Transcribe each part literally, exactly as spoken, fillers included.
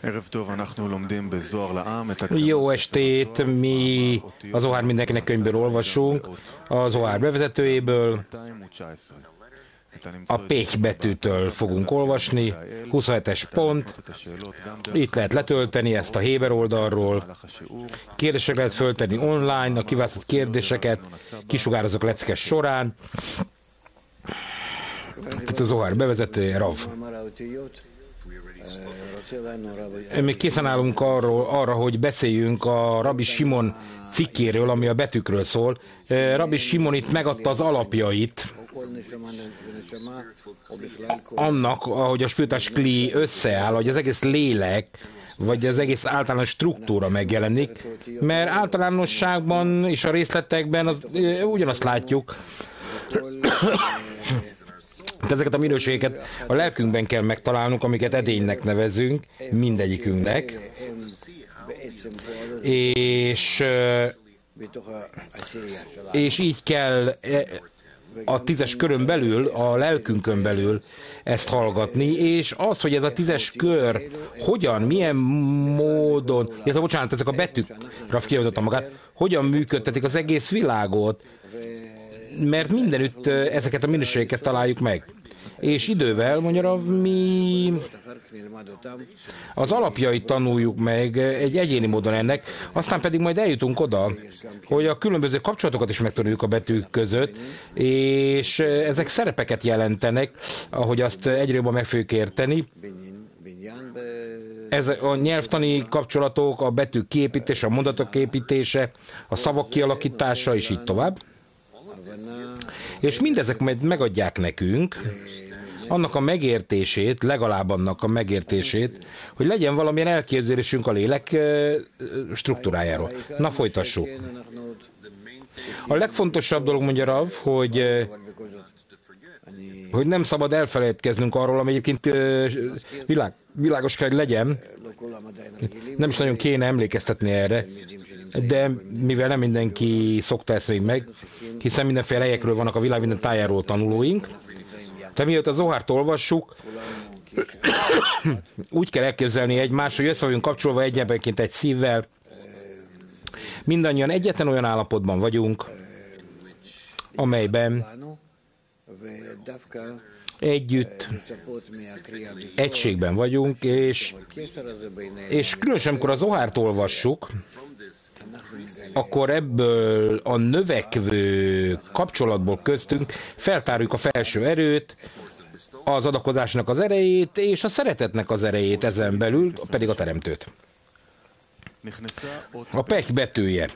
Jó estét, mi az Zohár mindenkinek könyvből olvasunk, a Zohár bevezetőjéből, a Péh betűtől fogunk olvasni, huszonhetes pont, itt lehet letölteni ezt a Héber oldalról, kérdéseket lehet föltenni online, a kiválasztott kérdéseket kisugározok leckes során, tehát a Zohár bevezetője, Rav. Még készen állunk arról, arra, hogy beszéljünk a Rabbi Simon cikkéről, ami a betűkről szól. Rabbi Simon itt megadta az alapjait annak, ahogy a spiritás kli összeáll, hogy az egész lélek, vagy az egész általános struktúra megjelenik, mert általánosságban és a részletekben az, ugyanazt látjuk, ezeket a minőségeket a lelkünkben kell megtalálnunk, amiket edénynek nevezünk, mindegyikünknek, és, és így kell a tízes körön belül, a lelkünkön belül ezt hallgatni, és az, hogy ez a tízes kör hogyan, milyen módon, illetve bocsánat, ezek a betűk, Rav kijavította magát, hogyan működtetik az egész világot, mert mindenütt ezeket a minőségeket találjuk meg. És idővel, mondja, mi az alapjait tanuljuk meg egy egyéni módon ennek, aztán pedig majd eljutunk oda, hogy a különböző kapcsolatokat is megtanuljuk a betűk között, és ezek szerepeket jelentenek, ahogy azt egyre jobban meg fogjuk érteni. Ez a nyelvtani kapcsolatok, a betűk kiépítése, a mondatok kiépítése, a szavak kialakítása, és így tovább. És mindezek majd megadják nekünk annak a megértését, legalább annak a megértését, hogy legyen valamilyen elképzelésünk a lélek struktúrájáról. Na, folytassuk. A legfontosabb dolog, mondja Rav, hogy, hogy nem szabad elfelejtkeznünk arról, ami egyébként világ, világos kell, hogy legyen. Nem is nagyon kéne emlékeztetni erre, de mivel nem mindenki szokta ezt még meg, hiszen mindenféle helyekről vannak a világ minden tájáról tanulóink, tehát mielőtt a Zohárt olvassuk, úgy kell elképzelni egymást, hogy össze vagyunk kapcsolva egyenként egy szívvel. Mindannyian egyetlen olyan állapotban vagyunk, amelyben együtt, egységben vagyunk, és, és különösen, amikor a Zohárt olvassuk, akkor ebből a növekvő kapcsolatból köztünk feltárjuk a felső erőt, az adakozásnak az erejét, és a szeretetnek az erejét, ezen belül pedig a teremtőt. A Péh betűje.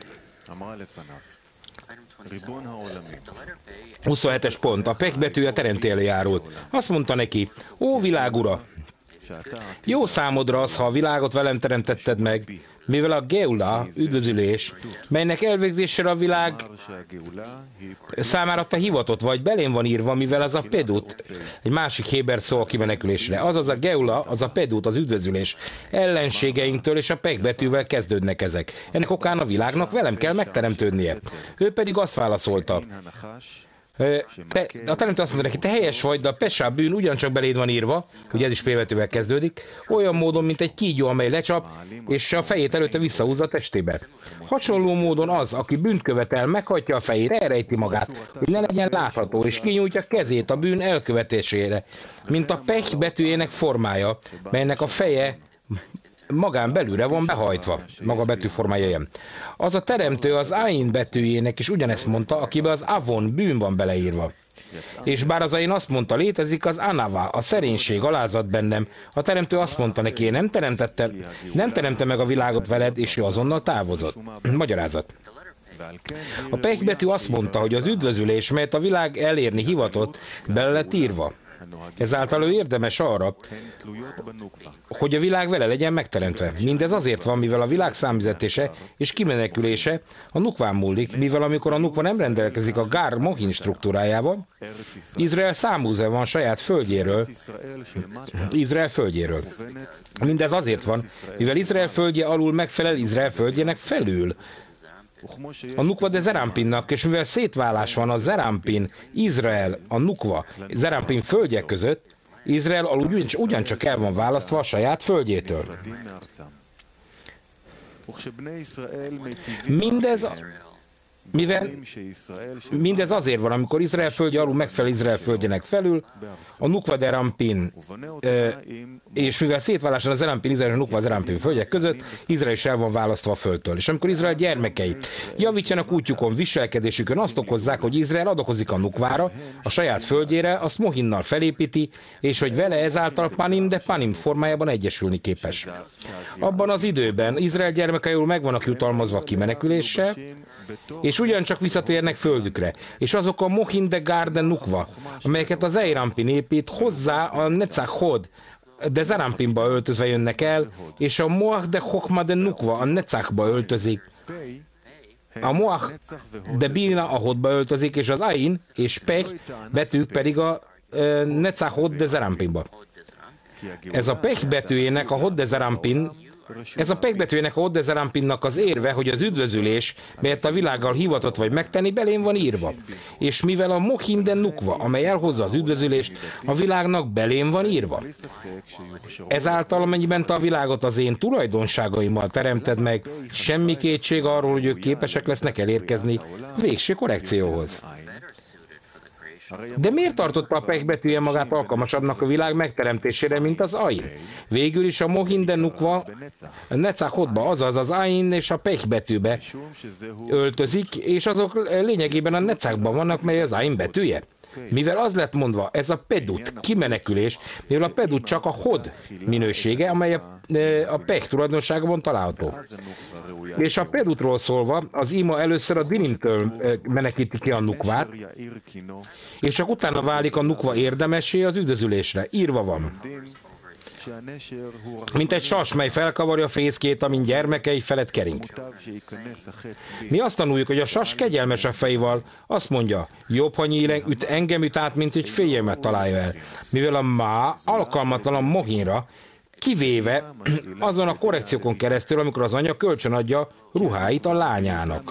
huszonhetes pont. A Péh betűje teremtélre járult. Azt mondta neki: ó világ ura, jó számodra az, ha a világot velem teremtetted meg, mivel a Geula, üdvözülés, melynek elvégzésére a világ számára te hivatott vagy, belém van írva, mivel az a pedut, egy másik héber szó a kimenekülésre. Azaz a Geula, az a pedut, az üdvözülés. Ellenségeinktől és a Péh betűvel kezdődnek ezek. Ennek okán a világnak velem kell megteremtődnie. Ő pedig azt válaszolta: Te, a teremtő azt mondta neki: te helyes vagy, de a pesá bűn ugyancsak beléd van írva, ugye ez is P-betűvel kezdődik, olyan módon, mint egy kígyó, amely lecsap, és a fejét előtte visszahúzza a testébe. Hasonló módon az, aki bűnt követel, meghajtja a fejét, elrejti magát, hogy ne legyen látható, és kinyújtja kezét a bűn elkövetésére, mint a Péh betűjének formája, melynek a feje magán belülre van behajtva, maga betűformája ilyen. Az a teremtő az Ain betűjének is ugyanezt mondta, akiben az Avon, bűn van beleírva. És bár az Ain azt mondta, létezik az Anava, a szerénység, alázat bennem, a teremtő azt mondta neki: én nem teremtette, nem teremte meg a világot veled, és ő azonnal távozott. Magyarázat. A Péh betű azt mondta, hogy az üdvözülés, melyet a világ elérni hivatott, bele lett írva. Ezáltal ő érdemes arra, hogy a világ vele legyen megteremtve. Mindez azért van, mivel a világ számüzetése és kimenekülése a nukván múlik, mivel amikor a nukva nem rendelkezik a Gár Mohin struktúrájával, Izrael számúzva van saját földjéről, Izrael földjéről. Mindez azért van, mivel Izrael földje alul megfelel Izrael földjének felül. A Nukva de Zerampinnak, és mivel szétválás van a Zerampin, Izrael, a Nukva, Zerampin földje között, Izrael ugyan, ugyancsak el van választva a saját földjétől. Mindez, mivel mindez azért van, amikor Izrael földje alul megfelel Izrael földjének felül, a Nukva de Rampin, és mivel szétváláson az Erampin, Izrael és a Nukva de Rampin földjek között, Izrael is el van választva a földtől. És amikor Izrael gyermekei javítjanak útjukon, viselkedésükön, azt okozzák, hogy Izrael adakozik a Nukvára, a saját földjére, azt Mohinnal felépíti, és hogy vele ezáltal Panim, de Panim formájában egyesülni képes. Abban az időben Izrael gyermekei jól meg vannak jutalmazva a kimeneküléssel, és ugyancsak visszatérnek földükre. És azok a Mohin de Garden Nukva, amelyeket az Eirampin épít, hozzá a Netzach Hod de Zerampinba öltözve jönnek el, és a Moach de Chochma de Nukva a Netzachba öltözik. A Moach de Bina a Hodba öltözik, és az Ain és Pech betűk pedig a e, Netzach Hod de Zerampinba. Ez a Pech betűjének a Hod de Zerampin, Ez a Pech betűjének a Hod de Zerampinnak az érve, hogy az üdvözülés, melyet a világgal hivatott vagy megtenni, belén van írva. És mivel a Mohin de Nukva, amely elhozza az üdvözülést, a világnak belén van írva. Ezáltal, amennyiben te a világot az én tulajdonságaimmal teremted meg, semmi kétség arról, hogy ők képesek lesznek elérkezni végső korrekcióhoz. De miért tartotta a Pech betűje magát alkalmasabbnak a világ megteremtésére, mint az Ain? Végül is a Mohin de Nukva Netzach Hodba, azaz az Ain és a Pech betűbe öltözik, és azok lényegében a Netzachban vannak, mely az Ain betűje. Mivel az lett mondva, ez a pedut, kimenekülés, mivel a pedut csak a Hod minősége, amely a, a Pech tulajdonságban található. És a pedutról szólva, az ima először a Dinimtől menekíti ki a Nukvát, és csak utána válik a Nukva érdemessé az üdvözülésre. Írva van. Mint egy sas, mely felkavarja a fészkét, amin gyermekei felett kering. Mi azt tanuljuk, hogy a sas kegyelmes a fejval, azt mondja, jobb, ha nyílen üt engem üt át, mint hogy féljemet találja el. Mivel a má alkalmatlan a Mohinra, kivéve azon a korrekciókon keresztül, amikor az anya kölcsönadja ruháit a lányának.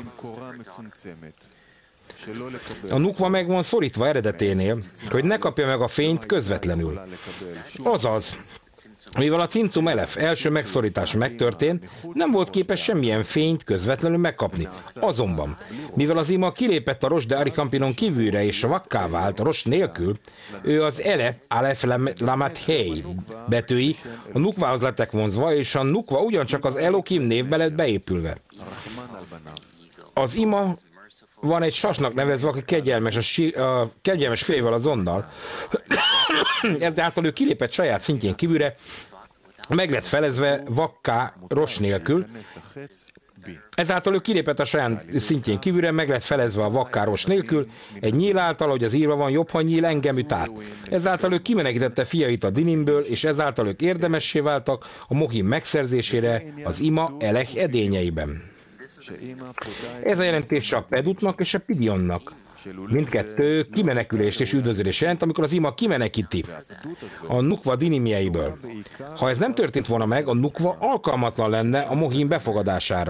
A Nukva meg van szorítva eredeténél, hogy ne kapja meg a fényt közvetlenül. Azaz, mivel a Cincum Elef első megszorítása megtörtént, nem volt képes semmilyen fényt közvetlenül megkapni. Azonban, mivel az ima kilépett a Rosh de Arikampinon kívülre és vakká vált Rosh nélkül, ő az Ele, Alef Lamat Hei betűi a Nukvához lettek vonzva, és a Nukva ugyancsak az Elokim névbe lett beépülve. Az ima van egy sasnak nevezve, aki kegyelmes, a, sí, a kegyelmes félvel azonnal. Ezáltal ő kilépett saját szintjén kívülre, meg lett felezve vakká Rosh nélkül. Ezáltal ő kilépett a saját szintjén kívülre, meg lett felezve a vakká Rosh nélkül, egy nyíl által, hogy az írva van, jobb, ha nyíl engem üt át. Ezáltal ő kimenekítette fiait a Dinimből, és ezáltal ők érdemessé váltak a Mohim megszerzésére az ima Elech edényeiben. Ez a jelentése a Pedutnak és a Pidionnak. Mindkettő kimenekülést és üdvözülést jelent, amikor az ima kimenekíti a Nukva dinimjeiből. Ha ez nem történt volna meg, a Nukva alkalmatlan lenne a Mohim befogadására.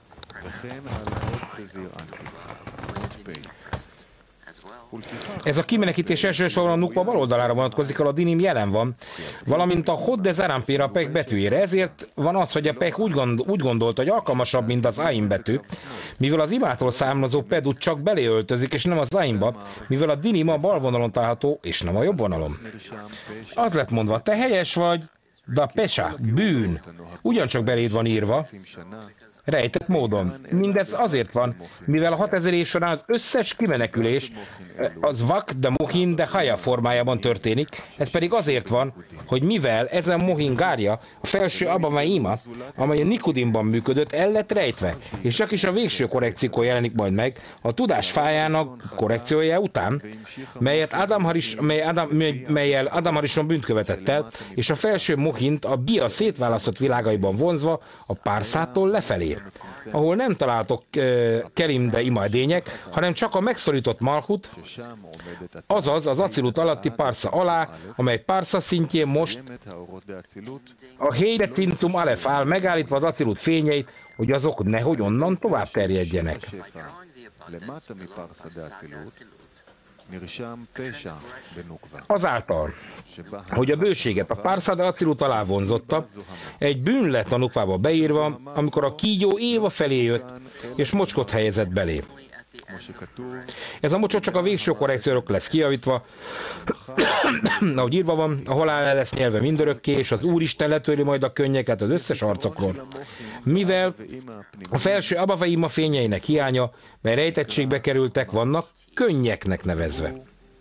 Ez a kimenekítés elsősorban a Nukva bal oldalára vonatkozik, ahol a Dinim jelen van, valamint a Hod de Zerampinra a Pech betűjére. Ezért van az, hogy a Pech úgy, gond, úgy gondolta, hogy alkalmasabb, mint az Ain betű, mivel az imától származó pedut csak beleöltözik, és nem az Ainba, mivel a Dinim a bal vonalon található, és nem a jobb vonalon. Az lett mondva, te helyes vagy, de a Pesha, bűn, ugyancsak beléd van írva, rejtett módon. Mindez azért van, mivel a hatezer év során az összes kimenekülés az Vak de Mohin de Haja formájában történik, ez pedig azért van, hogy mivel ezen Mohin gárja, a felső Abba ima, amely a Nikodimban működött, el lett rejtve, és csak is a végső korrekció jelenik majd meg a tudás fájának korrekciója után, melyet Adam Haris, mely Adam, mely, melyel Adam Harison bűnt követett el, és a felső Mohint a Bia szétválasztott világaiban vonzva a Párszától lefelé, ahol nem találtok uh, Kelim de ima edények, hanem csak a megszorított Malchut, azaz az Acilut alatti Parsza alá, amely Parsza szintjén most a Heide Tintum Alef áll, megállítva az Acilut fényeit, hogy azok nehogy onnan tovább terjedjenek. Azáltal, hogy a bőséget a Pársada Acilut alá vonzotta, egy bűn lett a nukvába beírva, amikor a kígyó Éva felé jött, és mocskot helyezett belé. Ez a mocsot csak a végső korrekciók lesz kijavítva, ahogy írva van, a halál el lesz nyelve mindörökké, és az Úristen letöri majd a könnyeket az összes arcokról. Mivel a felső Abavaima fényeinek hiánya, mely rejtettségbe kerültek, vannak könnyeknek nevezve.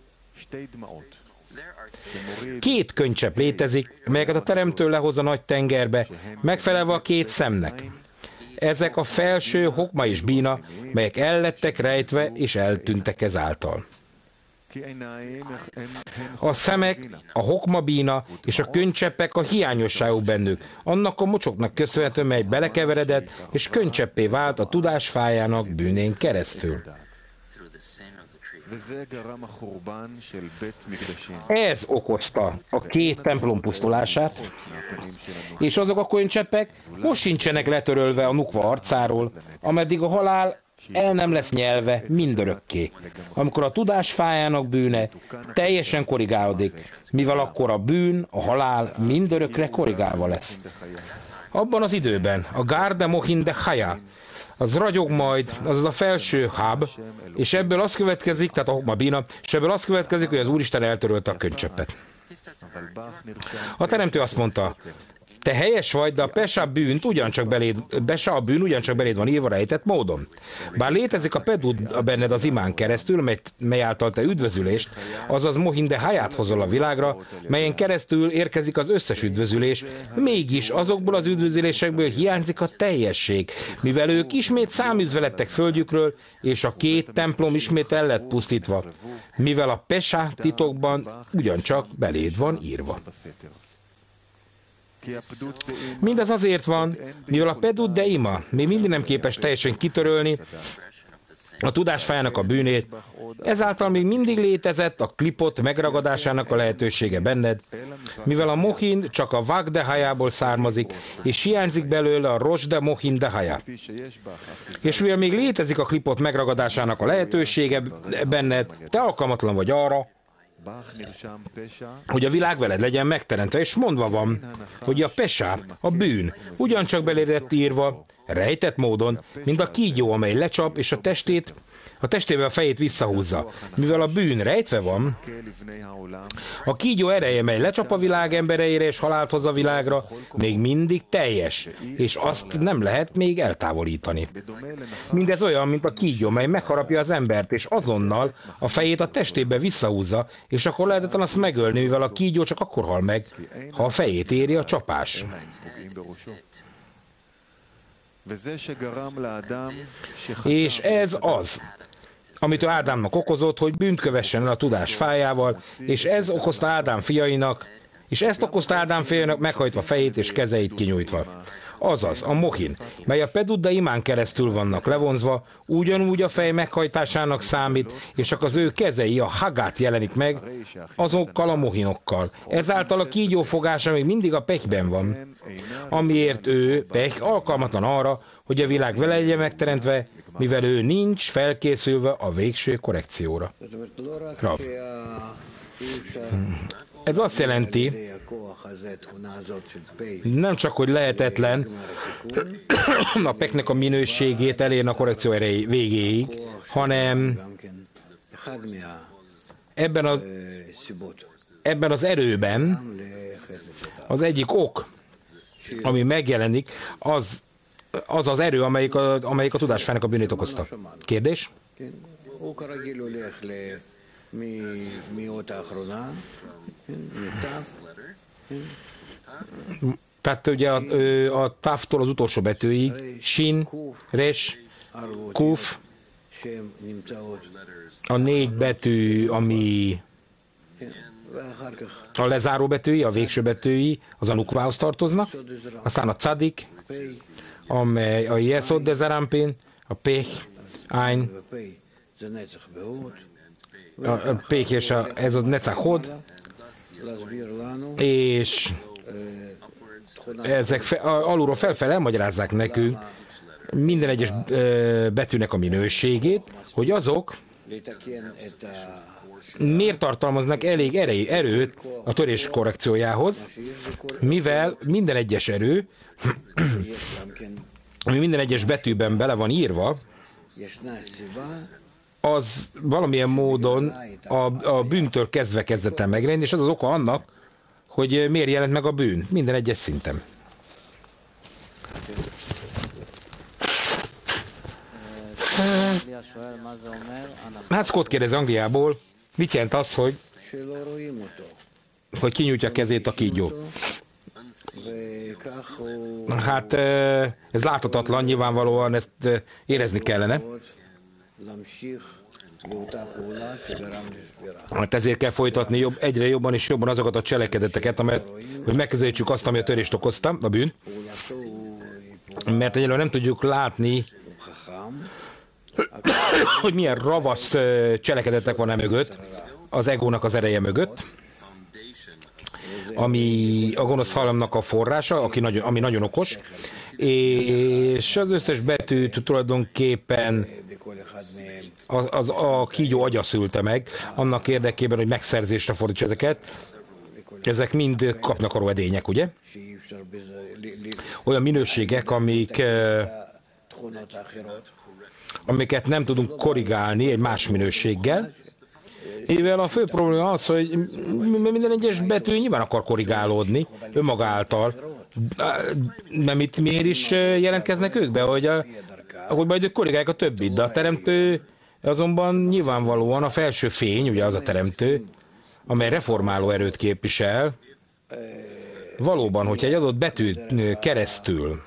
Két könycsepp létezik, melyeket a Teremtő lehoz a nagy tengerbe, megfelelve a két szemnek. Ezek a felső hokma és bína, melyek ellettek rejtve és eltűntek ezáltal. A szemek, a hokma bína és a könycseppek a hiányosságuk bennük, annak a mocsoknak köszönhető, mely belekeveredett és könycseppé vált a tudás fájának bűnén keresztül. Ez okozta a két templom pusztulását, és azok a könycseppek most sincsenek letörölve a nukva arcáról, ameddig a halál el nem lesz nyelve mindörökké, amikor a tudás fájának bűne teljesen korrigálódik, mivel akkor a bűn, a halál mindörökre korrigálva lesz. Abban az időben a Garde Mohin de Haya, az ragyog majd, azaz a felső háb, és ebből az következik, tehát a hokma bína, és ebből az következik, hogy az Úristen eltörölte a könycseppet. A Teremtő azt mondta, te helyes vagy, de a Pesa bűnt ugyancsak beléd, Pesa a bűn ugyancsak beléd van írva rejtett módon. Bár létezik a pedud benned az imán keresztül, mely, mely által te üdvözülést, azaz Mohin de Hayát hozol a világra, melyen keresztül érkezik az összes üdvözülés, mégis azokból az üdvözülésekből hiányzik a teljesség, mivel ők ismét száműzve lettek földjükről, és a két templom ismét el lett pusztítva, mivel a Pesa titokban ugyancsak beléd van írva. Mindez azért van, mivel a pedud de ima még mindig nem képes teljesen kitörölni a tudásfájának a bűnét, ezáltal még mindig létezett a klipot megragadásának a lehetősége benned, mivel a mohin csak a vag de hajából származik, és hiányzik belőle a rosh de mohin de haya. És mivel még létezik a klipot megragadásának a lehetősége benned, te alkalmatlan vagy arra, hogy a világ veled legyen megteremtve, és mondva van, hogy a Pesa, a bűn, ugyancsak belédett írva, rejtett módon, mint a kígyó, amely lecsap, és a testét, a testével a fejét visszahúzza. Mivel a bűn rejtve van, a kígyó ereje, mely lecsap a világ embereire, és halált hoz a világra, még mindig teljes, és azt nem lehet még eltávolítani. Mindez olyan, mint a kígyó, mely megharapja az embert, és azonnal a fejét a testébe visszahúzza, és akkor lehetetlen azt megölni, mivel a kígyó csak akkor hal meg, ha a fejét éri a csapás. És ez az, amit Ádámnak okozott, hogy bűnt kövessen el a tudás fájával, és ez okozta Ádám fiainak, és ezt okozta Ádám fiainak meghajtva fejét és kezeit kinyújtva. Azaz, a mohin, mely a pedud de imán keresztül vannak levonzva, ugyanúgy a fej meghajtásának számít, és csak az ő kezei, a hagát jelenik meg azokkal a mohinokkal. Ezáltal a kígyó fogása még mindig a pechben van, amiért ő, pech, alkalmatlan arra, hogy a világ vele legyen megteremtve, mivel ő nincs felkészülve a végső korrekcióra. Rav. Ez azt jelenti, nem csak, hogy lehetetlen a peknek a minőségét elérni a korrekció erejé végéig, hanem ebben az, ebben az erőben az egyik ok, ami megjelenik, az az, az erő, amelyik a, amelyik a tudásfájának a bűnét okozta. Kérdés? Tehát ugye a, a táftól az utolsó betűig, sin, res, kuf, a négy betű, ami a lezáró betűi, a végső betűi, az a nukvához tartoznak, aztán a cadik, amely a Yesod de Zerampin, a Pech, Ein, a Pech és a, ez a Netzachod, és ezek fe, alulról felfele elmagyarázzák nekünk minden egyes betűnek a minőségét, hogy azok miért tartalmaznak elég erei, erőt a törés korrekciójához, mivel minden egyes erő, ami minden egyes betűben bele van írva, az valamilyen módon a, a bűntől kezdve kezdett el megjelenni, és az az oka annak, hogy miért jelent meg a bűn, minden egyes szinten. Hát Scott kérdez Angliából, mit jelent az, hogy, hogy kinyújtja a kezét a kígyó? Hát ez láthatatlan, nyilvánvalóan ezt érezni kellene. Hát ezért kell folytatni jobb, egyre jobban és jobban azokat a cselekedeteket, amelyet, hogy megközelítsük azt, ami a törést okozta, a bűn. Mert egyelőre nem tudjuk látni, hogy milyen ravasz cselekedetek van e mögött, az egónak az ereje mögött, ami a gonosz halomnak a forrása, aki nagyon, ami nagyon okos, és az összes betűt tulajdonképpen az, az a kígyó agya szülte meg, annak érdekében, hogy megszerzésre fordítsa ezeket. Ezek mind kapnak a edények, ugye? Olyan minőségek, amik, amiket nem tudunk korrigálni egy más minőséggel, mivel a fő probléma az, hogy minden egyes betű nyilván akar korrigálódni önmaga által. Nem itt miért is jelentkeznek ők be, hogy, a, hogy majd ők korrigálják a többit, de a teremtő azonban nyilvánvalóan a felső fény, ugye az a teremtő, amely reformáló erőt képvisel, valóban, hogyha egy adott betűt keresztül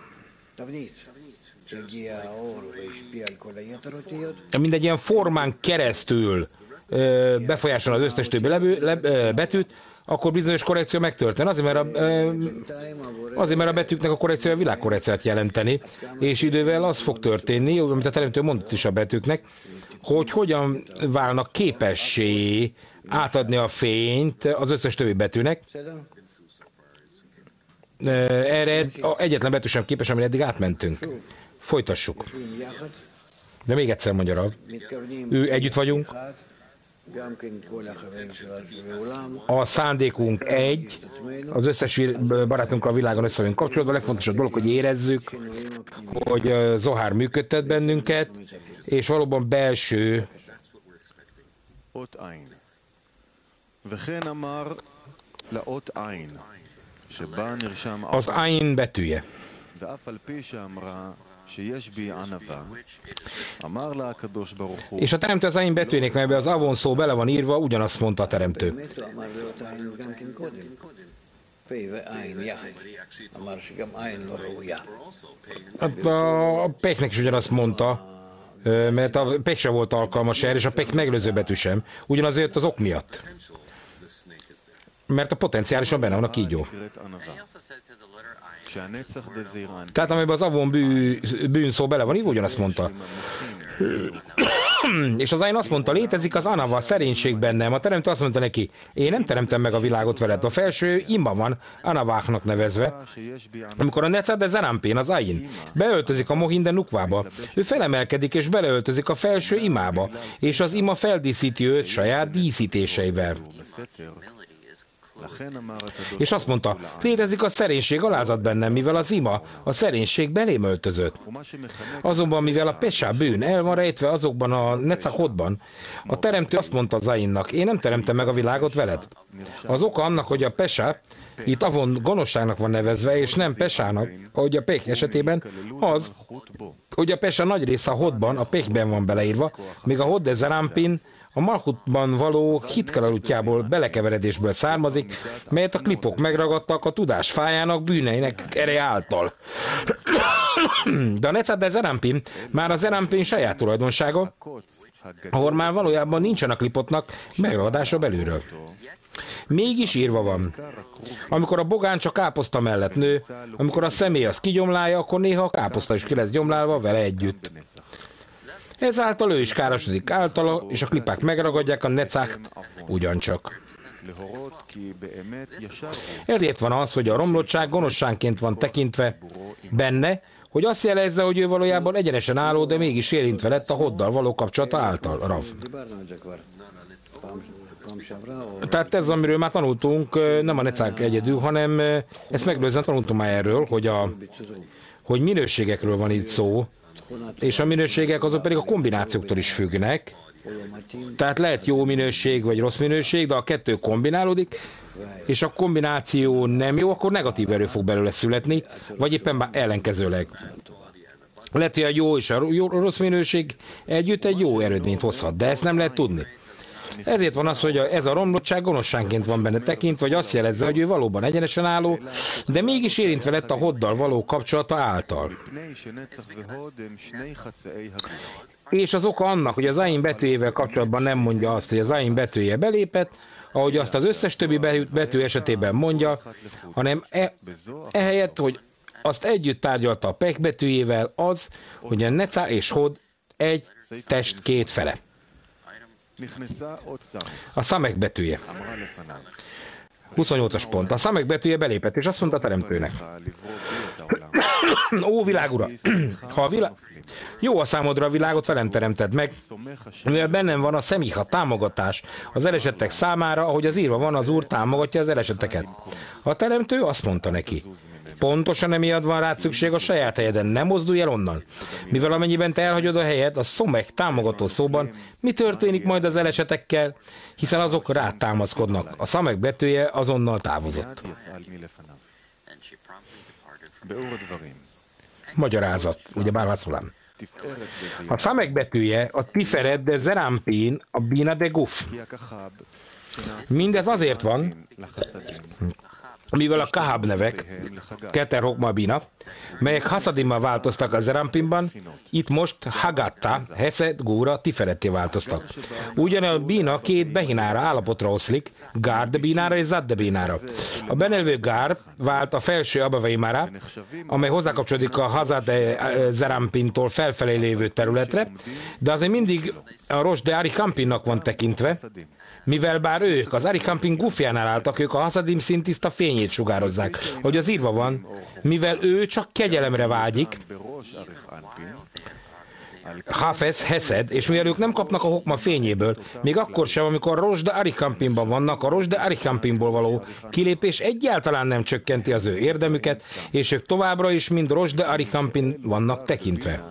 mindegy ilyen formán keresztül befolyásolni az összes többi lebő, le, betűt, akkor bizonyos korrekció megtörtént. Azért, mert a, azért, mert a betűknek a korrekciója a világkorrekciót jelenteni, és idővel az fog történni, amit a teremtő mondott is a betűknek, hogy hogyan válnak képessé átadni a fényt az összes többi betűnek. Erre egyetlen betű sem képes, amire eddig átmentünk. Folytassuk. De még egyszer magyarul. Ő együtt vagyunk. A szándékunk egy, az összes barátunkkal a világon össze vagyunk kapcsolatban. A legfontosabb dolog, hogy érezzük, hogy Zohár működtet bennünket, és valóban belső az Ain betűje. És a teremtő az Ain betűjének, melyben az Avon szó bele van írva, ugyanazt mondta a teremtő. Hát a Peknek is ugyanazt mondta, mert a Pek sem volt alkalmas erre, és a Pek megelőző betű sem. Ugyanazért az ok miatt. Mert a potenciálisan benne van a kígyó. Tehát amelyben az Avon bű, bűn szó bele van, így ugyanazt mondta. És az Ain azt mondta, létezik az Anava, szerénység bennem. A teremtő azt mondta neki, én nem teremtem meg a világot veled. A felső ima van, Anaváknak nevezve. Amikor a Necad de Zerampén, az Ain, beöltözik a Mohin de Nukvába, ő felemelkedik és beleöltözik a felső imába, és az ima feldíszíti őt saját díszítéseivel. És azt mondta, létezik a szerénység alázat bennem, mivel az ima, a szerénység belém öltözött. Azonban, mivel a pesá bűn el van rejtve azokban a necachodban, a teremtő azt mondta az Ainnak, én nem teremtem meg a világot veled. Az oka annak, hogy a pesá, itt Avon gonoszságnak van nevezve, és nem pesának, ahogy a Pek esetében, az, hogy a pesá nagy része a hodban, a Pekben van beleírva, míg a hod de Zerampin a Malchutban való hitkaralutjából, belekeveredésből származik, melyet a klipok megragadtak a tudás fájának bűneinek ereje által. De a Necad de Zerampin már a Zerampin saját tulajdonsága, ahol már valójában nincsen a klipotnak megragadása belülről. Mégis írva van. Amikor a bogán csak káposzta mellett nő, amikor a személy az kigyomlálja, akkor néha a káposzta is ki lesz gyomlálva vele együtt. Ezáltal ő is károsodik általa, és a klipák megragadják a necákt ugyancsak. Ezért van az, hogy a romlottság gonoszságként van tekintve benne, hogy azt jelezze, hogy ő valójában egyenesen álló, de mégis érintve lett a hoddal való kapcsolata által, Rav. Tehát ez, amiről már tanultunk, nem a necák egyedül, hanem ezt megelőzően tanultunk már erről, hogy, a, hogy minőségekről van itt szó, és a minőségek azok pedig a kombinációktól is függnek. Tehát lehet jó minőség vagy rossz minőség, de a kettő kombinálódik, és a kombináció nem jó, akkor negatív erő fog belőle születni, vagy éppen már ellenkezőleg. Lehet, hogy a jó és a jó, rossz minőség együtt egy jó eredményt hozhat, de ezt nem lehet tudni. Ezért van az, hogy ez a romlottság gonoszságként van benne tekintve, vagy azt jelezze, hogy ő valóban egyenesen álló, de mégis érintve lett a hoddal való kapcsolata által. És az oka annak, hogy az Ain betűjével kapcsolatban nem mondja azt, hogy az Ain betűje belépett, ahogy azt az összes többi betű esetében mondja, hanem e, ehelyett, hogy azt együtt tárgyalta a pek betűjével, az, hogy a neca és hod egy test két fele. A szamek betűje. huszonnyolcas pont. A szamek betűje belépett, és azt mondta a teremtőnek. Ó, világ ura! Ha a világ... Jó a számodra a világot, velem teremted meg, mivel bennem van a szemiha támogatás az elesettek számára, ahogy az írva van, az Úr támogatja az elesetteket. A teremtő azt mondta neki. Pontosan emiatt van rád szükség a saját helyeden, nem mozdulj el onnan. Mivel amennyiben te elhagyod a helyed, a szomek támogató szóban, mi történik majd az elesetekkel, hiszen azok rád támaszkodnak. A szamek betűje azonnal távozott. Magyarázat, ugye bár vászolám. A szamek betűje a tiferet de zerampin, a bina de guf. Mindez azért van, mivel a kahab nevek, keter hokma bina, melyek haszadimmal változtak a zerampinban, itt most hagatta, heszed, góra, tiferetté változtak. Ugyan a bina két behinára állapotra oszlik, gárde bínára és zadde bínára. A benelvő gár vált a felső abaveimára, amely hozzákapcsolódik a hazade zerampintól felfelé lévő területre, de azért mindig a rosde arikampinnak van tekintve, mivel bár ők az arikampin gufjánál álltak, ők a hasadim szintiszta fényét sugározzák. Hogy az írva van, mivel ő csak kegyelemre vágyik, Hafez, Heszed, és mivel ők nem kapnak a hokma fényéből, még akkor sem, amikor a Rosde Arikampinban vannak, a Rosde Arikampinból való kilépés egyáltalán nem csökkenti az ő érdemüket, és ők továbbra is mind Rosde Arikampin vannak tekintve.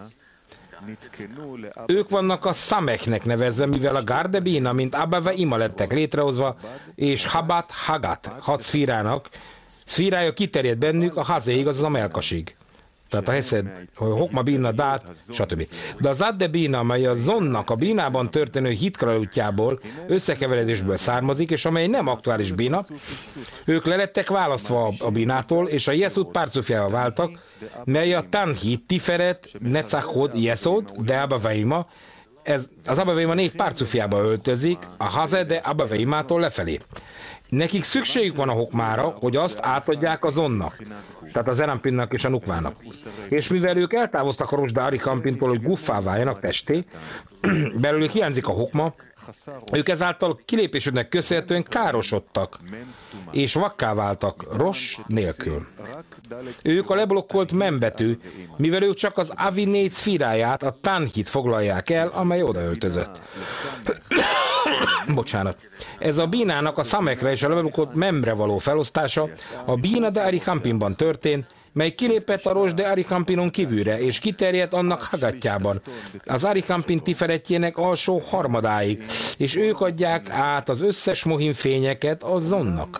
Ők vannak a szameknek nevezve, mivel a Gardebina, mint Abba ve Ima lettek létrehozva, és Habat Hagat, hat szfírának, szfírája kiterjed bennük a Hazéig, azaz a melkasig. Tehát a Heszed, Hokma Bina, Dát, stb. De az Adde Bina, amely a Zonnak a Bínában történő hitkralutjából, összekeveredésből származik, és amely nem aktuális Bina, ők lelettek választva a Binától, és a Jeszud párcufjával váltak, mely a Tanhit, Tiferet, Necachod, Jeszod, de Abaveima, ez, az Abaveima négy párcufjába öltözik, a Haze de Abaveimától lefelé. Nekik szükségük van a hokmára, hogy azt átadják a Zonnak, tehát az Erampinnak és a Nukvának. És mivel ők eltávoztak a Rosda Arikampintól, hogy guffá váljanak testé, belőlük hiányzik a hokma, ők ezáltal kilépésüknek köszönhetően károsodtak, és vakká váltak, ros nélkül. Ők a leblokkolt membetű, mivel ők csak az Avi négy szfíráját, a Tanhit foglalják el, amely odaöltözött. Bocsánat. Ez a bínának a szamekre és a leblokkolt membre való felosztása a bína de Arikampinban történt, mely kilépett a Rosde Arikampinon kívülre, és kiterjedt annak hagatjában, az Arikampin tiferetjének alsó harmadáig, és ők adják át az összes mohim fényeket a Zonnak.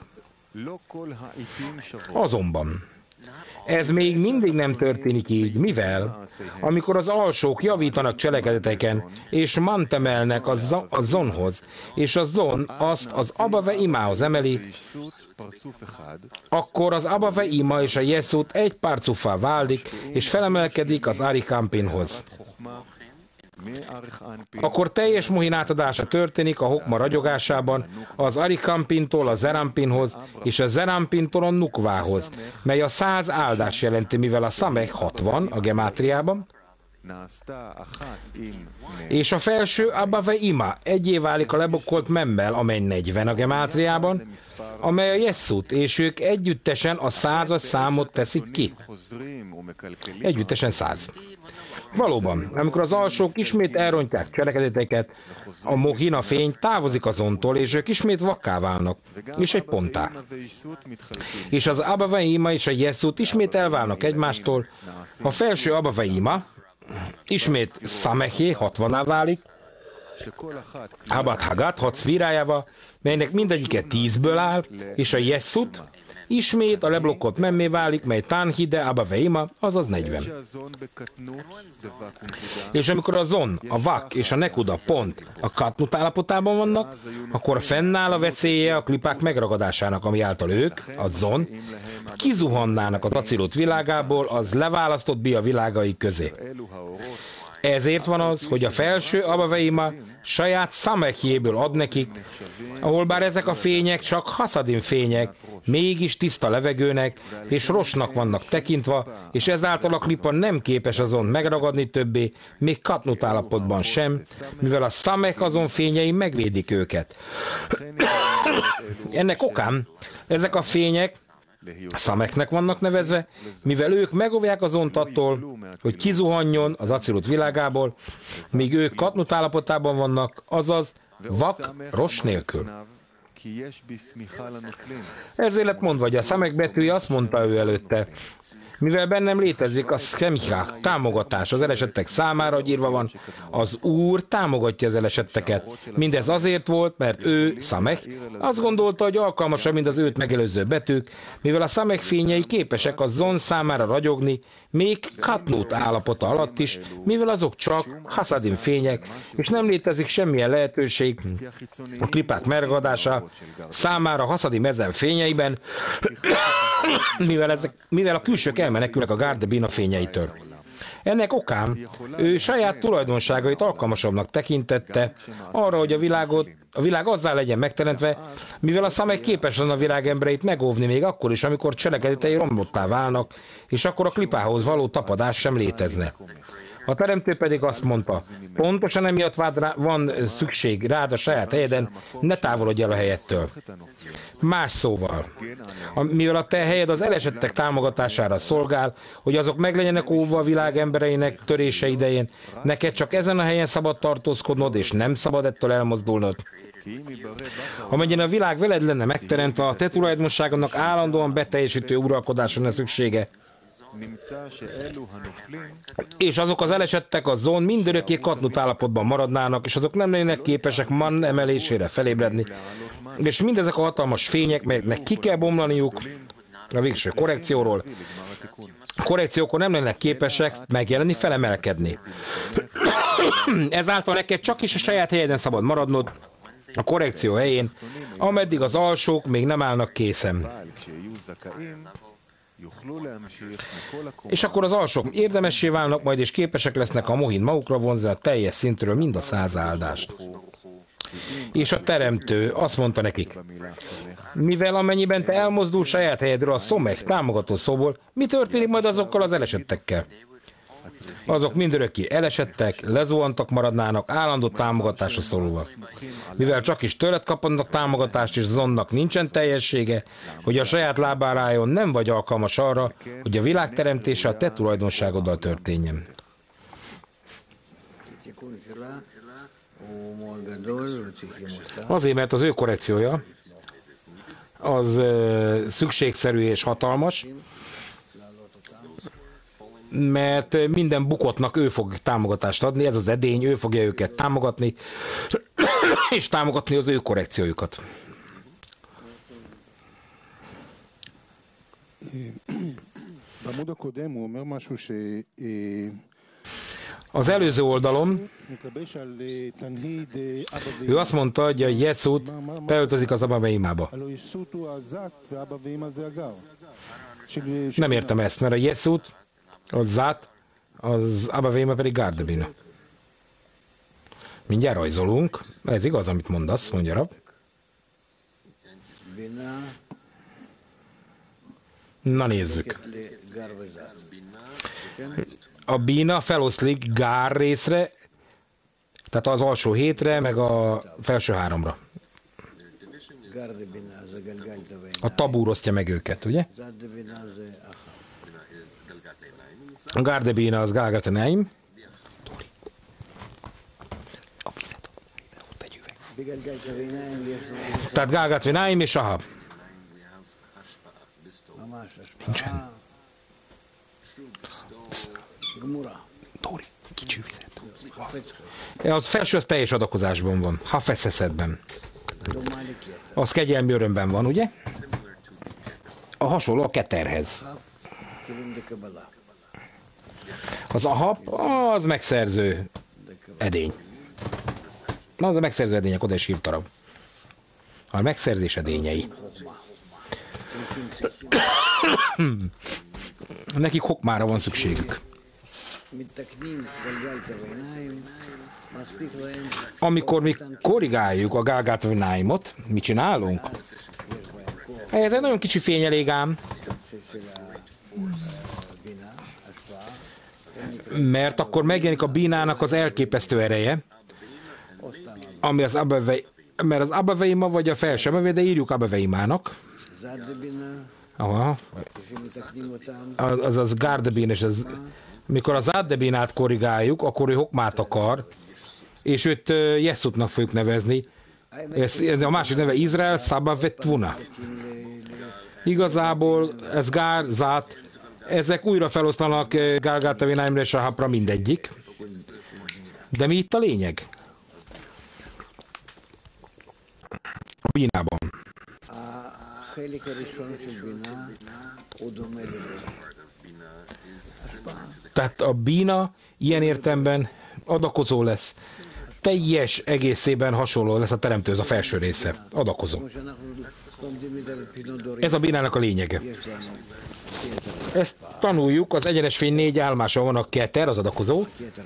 Azonban ez még mindig nem történik így, mivel amikor az alsók javítanak cselekedeteken, és mantemelnek a, a Zonhoz, és a Zon azt az Abave Imához emeli, akkor az Abave Ima és a Jeszud egy párcuffá válik, és felemelkedik az Arikampinhoz. Akkor teljes mohin átadása történik a hokma ragyogásában az Arikampintól a Zerampinhoz, és a Zerampintól a Nukvához, mely a száz áldás jelenti, mivel a Szamech hatvan a gemátriában, És a felső Abba ve Ima egyé válik a lebukkolt memmel, amely negyven a gemátriában, amely a Jesszut, és ők együttesen a százas számot teszik ki. Együttesen száz. Valóban, amikor az alsók ismét elrontják cselekedeteket, a mohina fény távozik azontól, és ők ismét vakká válnak, és egy ponttá. És az Abba ve Ima és a Jesszut ismét elválnak egymástól, a felső Abba ve Ima ismét Szameché hatvanná válik, Abad Hagat hat szfírájával, melynek mindegyike tízből áll, és a Jesszut ismét a leblokkolt memmé válik, mely Tanhide Abba ve Ima, azaz negyven. És amikor a Zon, a Vak és a Nekuda pont a Katnut állapotában vannak, akkor fennáll a veszélye a klipák megragadásának, ami által ők, a Zon, kizuhannának az Acilut világából az leválasztott Bia világai közé. Ezért van az, hogy a felső Abba ve Ima saját Szamechjéből ad nekik, ahol bár ezek a fények csak Haszadim fények, mégis tiszta levegőnek és rosnak vannak tekintva, és ezáltal a klipa nem képes azon megragadni többé, még Katnut állapotban sem, mivel a Szamech azon fényei megvédik őket. Ennek okán ezek a fények Szamechnek vannak nevezve, mivel ők megóvják az ont attól, hogy kizuhanjon az Acilut világából, míg ők Katnut állapotában vannak, azaz vak, ros nélkül. Ezért lett mondva, hogy a Szamech betűje azt mondta ő előtte, mivel bennem létezik a szemicha, támogatás az elesettek számára, hogy írva van, az Úr támogatja az elesetteket. Mindez azért volt, mert ő, Szamech, azt gondolta, hogy alkalmasabb, mint az őt megelőző betűk, mivel a Szamech fényei képesek a Zon számára ragyogni, még Katnut állapota alatt is, mivel azok csak Haszadim fények, és nem létezik semmilyen lehetőség a klipák megragadása számára Haszadim ezen fényeiben, mivel, ezek, mivel a külsők elmenekülnek a Gárdebina fényeitől. Ennek okán ő saját tulajdonságait alkalmasabbnak tekintette arra, hogy a világot, a világ azzá legyen megteremtve, mivel a Szamech képes lenne a világ embereit megóvni még akkor is, amikor cselekedetei romlottá válnak, és akkor a klipához való tapadás sem létezne. A teremtő pedig azt mondta, pontosan emiatt van szükség rád a saját helyeden, ne távolodj el a helyettől. Más szóval, mivel a te helyed az elesettek támogatására szolgál, hogy azok meg legyenek óvva a világ embereinek törése idején, neked csak ezen a helyen szabad tartózkodnod, és nem szabad ettől elmozdulnod. Amennyiben a világ veled lenne megteremtve, a te tulajdonságodnak állandóan beteljesítő uralkodáson lenne szüksége. És azok az elesettek a Zon mindörökké Katnut állapotban maradnának, és azok nem lennének képesek Man emelésére felébredni. És mindezek a hatalmas fények, melyeknek ki kell bomlaniuk a végső korrekcióról, a korrekciókor nem lennének képesek megjelenni, felemelkedni. Ezáltal neked csak is a saját helyeden szabad maradnod, a korrekció helyén, ameddig az alsók még nem állnak készen. És akkor az alsók érdemessé válnak majd, és képesek lesznek a mohin magukra vonzni a teljes szintről mind a száz áldást. És a teremtő azt mondta nekik, mivel amennyiben te elmozdul saját helyedről a Szomech támogató szóból, mi történik majd azokkal az elesettekkel? Azok mindörökké elesettek, lezuhantak maradnának, állandó támogatásra szorulva. Mivel csak is tőled kapnak támogatást, és Zonnak nincsen teljessége, hogy a saját lábára álljon, nem vagy alkalmas arra, hogy a világ teremtése a te tulajdonságoddal történjen. Azért, mert az ő korrekciója az uh, szükségszerű és hatalmas, mert minden bukottnak ő fog támogatást adni, ez az edény, ő fogja őket támogatni, és támogatni az ő korrekciójukat. Az előző oldalon ő azt mondta, hogy a Jesszut beöltözik az Abba ve Imába. Nem értem ezt, mert a Jesszut, az Zát, az Abba ve Ima pedig Gárdebina. Mindjárt rajzolunk. Ez igaz, amit mondasz, mondja Rab. Na nézzük. A bína feloszlik gár részre, tehát az alsó hétre, meg a felső háromra. A tabúr osztja meg őket, ugye? A gárdebína az gálgatenáim. Tehát gálgatvenáim és ahab. Nincsen. Tóri, kicsi vizet. Az felső az teljes adakozásban van, ha feszeszetben. Az kegyelmi örömben van, ugye? A hasonló a keterhez. Az ahab, az megszerző edény. Az a megszerző edények, oda is írtarab. A megszerzés edényei. Nekik hokmára van szükségük. Amikor mi korrigáljuk a gálgátvenáimot, mit csinálunk? Ez egy nagyon kicsi fény elég ám. Mert akkor megjelenik a bínának az elképesztő ereje, ami az abavei, mert az abaveima vagy a felső de írjuk abaveimának. Aha. Az az gárdebín, és az, mikor az áddebinát korrigáljuk, akkor ő hokmát akar, és őt Jeszutnak fogjuk nevezni. Ez, a másik neve Izrael Szabavetvuna. Igazából ez gár, zát, ezek újra feloszlanak gálgátavináimra és a hapra mindegyik. De mi itt a lényeg? A bínában. Tehát a bína ilyen értelemben adakozó lesz. Teljes egészében hasonló lesz a teremtőhöz, a felső része. Adakozó. Ez a bínának a lényege. Ezt tanuljuk, az egyenes fény négy állomása van a keter, az adakozó.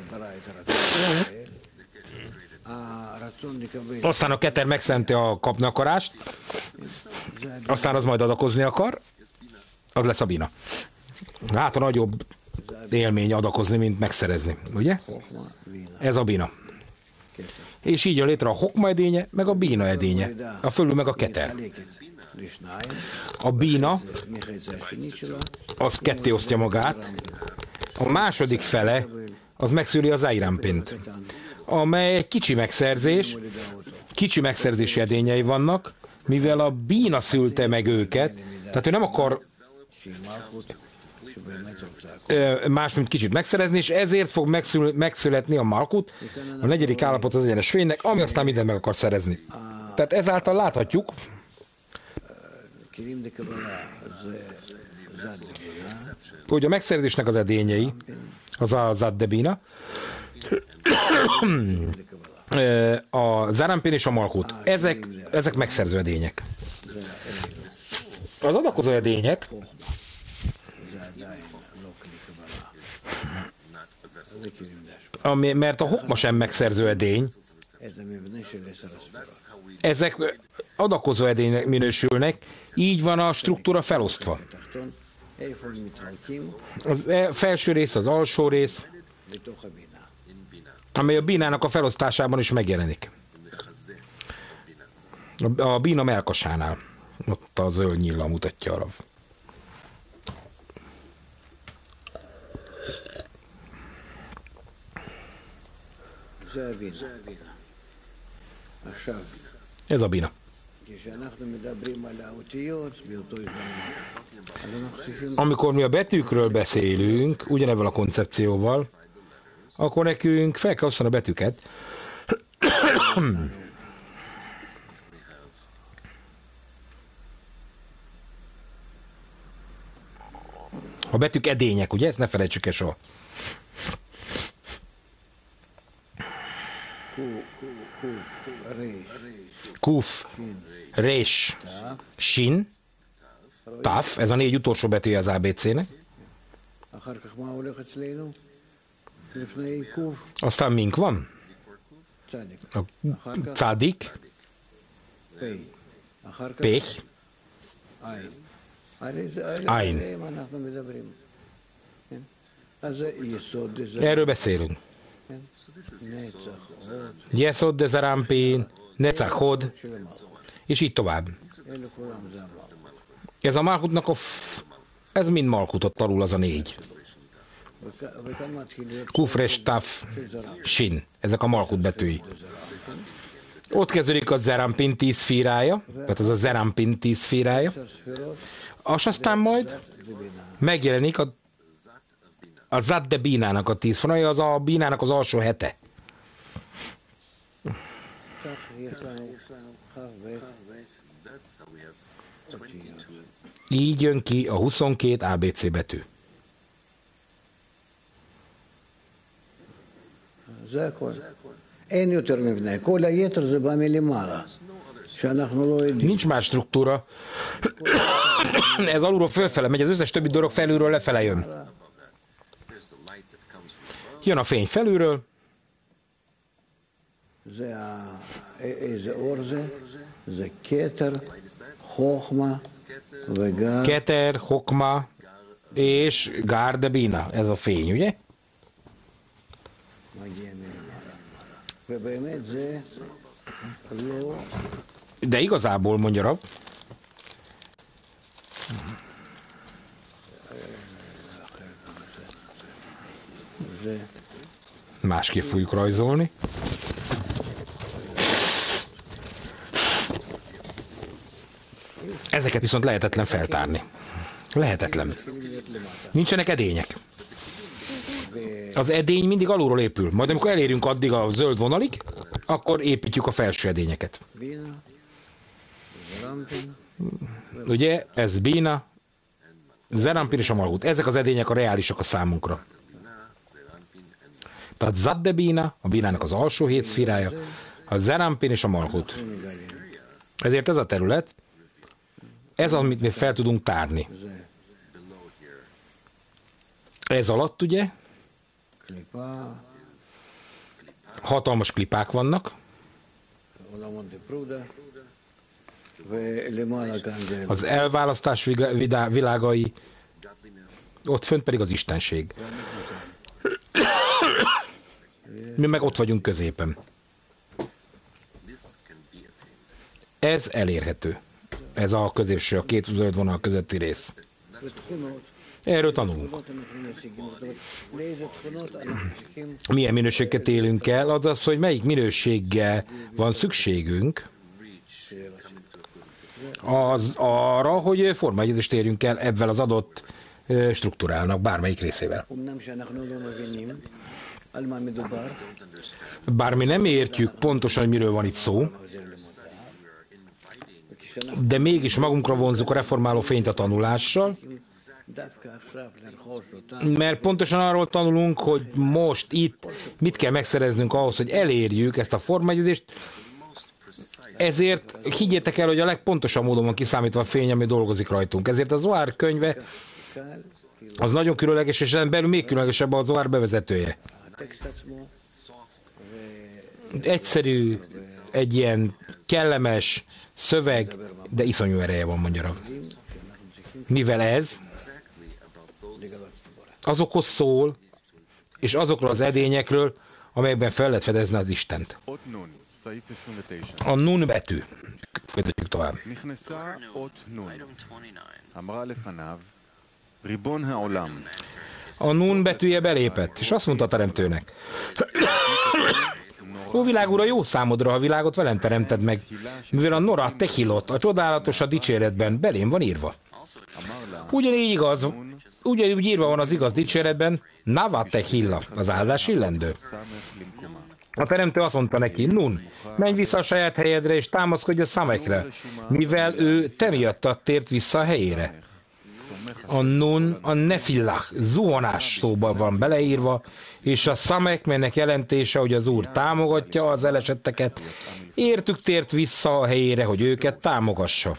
Aztán a keter megszenti a kapni akarást, aztán az majd adakozni akar, az lesz a bína. Hát a nagyobb élmény adakozni, mint megszerezni, ugye? Ez a bína. És így jön létre a hokma edénye, meg a bína edénye. A fölül meg a keter. A bína, az ketté osztja magát, a második fele, az megszűri az Airampint, amely egy kicsi megszerzés, kicsi megszerzési edényei vannak, mivel a bína szülte meg őket, tehát ő nem akar más, mint kicsit megszerezni, és ezért fog megszül, megszületni a Malkut, a negyedik állapot az egyenes fénynek, ami aztán minden meg akar szerezni. Tehát ezáltal láthatjuk, hogy a megszerzésnek az edényei, az a Zaddebina, a Zarampin és a Malkut. Ezek, ezek megszerző edények. Az adakozó edények ami, mert a hokma sem megszerző edény, ezek adakozó edénynek minősülnek, így van a struktúra felosztva. A felső rész, az alsó rész, amely a bínának a felosztásában is megjelenik. A bína melkasánál. Ott a zöld nyilla mutatja arra. Ez a bína. Amikor mi a betűkről beszélünk, ugyanebben a koncepcióval, akkor nekünk fel kell osztani a betűket. A betűk edények, ugye? Ezt ne felejtsük el soha. Kuf, Rés, Sin, Taf, ez a négy utolsó betűje az á bé cének. Aztán mink van? A Cádik, Pech, Ain. Erről beszélünk. Yesod de Zerampin, Netzach Hod, és így tovább. Ez a Malkutnak a... F... Ez mind Malkutot alul az a négy. Kufres, Taf, Sin. Ezek a Malkut betűi. Ott kezdődik a Zerampin tíz szfírája, tehát az a Zerampin tíz szfírája. És aztán majd megjelenik a, a Zad de Bínának a tíz fonaja, az a Bínának az alsó hete. Így jön ki a huszonkét á bé cé betű. Nincs más struktúra. Ez alulról fölfele megy, az összes többi dolog felülről lefele jön. Jön a fény felülről. Keter, Hokma és Gár de Bína. Ez a fény, ugye? De igazából, mondja Rab, másképp fogjuk rajzolni. Ezeket viszont lehetetlen feltárni. Lehetetlen. Nincsenek edények. Az edény mindig alulról épül. Majd amikor elérünk addig a zöld vonalig, akkor építjük a felső edényeket. Ugye, ez Bína, Zerampin és a Malkut. Ezek az edények a reálisak a számunkra. Tehát Zad de Bína, a Bínának az alsó hét szfírája, a Zerampin és a Malkut. Ezért ez a terület, ez az, amit mi fel tudunk tárni. Ez alatt ugye hatalmas klipák vannak. Az elválasztás világai, ott fönt pedig az istenség. Mi meg ott vagyunk középen. Ez elérhető. Ez a középső, a két zöld vonal közötti rész. Erről tanulunk. Milyen minőséget élünk el, az az, hogy melyik minőséggel van szükségünk az arra, hogy formaegyezést érjünk el ebben az adott struktúrának bármelyik részével. Bár mi nem értjük pontosan, hogy miről van itt szó, de mégis magunkra vonzuk a reformáló fényt a tanulással, mert pontosan arról tanulunk, hogy most itt mit kell megszereznünk ahhoz, hogy elérjük ezt a formaegyezést. Ezért higgyétek el, hogy a legpontosabb módon van kiszámítva a fény, ami dolgozik rajtunk. Ezért a Zohar könyve az nagyon különleges, és ezen belül még különlegesebb a Zohar bevezetője. Egyszerű, egy ilyen kellemes szöveg, de iszonyú ereje van, mondja. Mivel ez azokhoz szól, és azokról az edényekről, amelyekben fel lehet fedezni az Istent. A nun betű. Folytatjuk tovább. A nun betűje belépett, és azt mondta a teremtőnek: ó világ ura, jó számodra, ha a világot velem teremted meg, mivel a Nora Tehilot, a csodálatos a dicséretben belém van írva. Ugyanígy igaz, ugyanígy írva van az igaz dicséretben, Nava Tehilla, az áldás illendő. A teremtő azt mondta neki: Nun, menj vissza a saját helyedre, és támaszkodj a Szamekre, mivel ő te miattad tért vissza a helyére. A Nun a Nefillah, zuhanás szóban van beleírva, és a Szamek, melynek jelentése, hogy az Úr támogatja az elesetteket, értük tért vissza a helyére, hogy őket támogassa.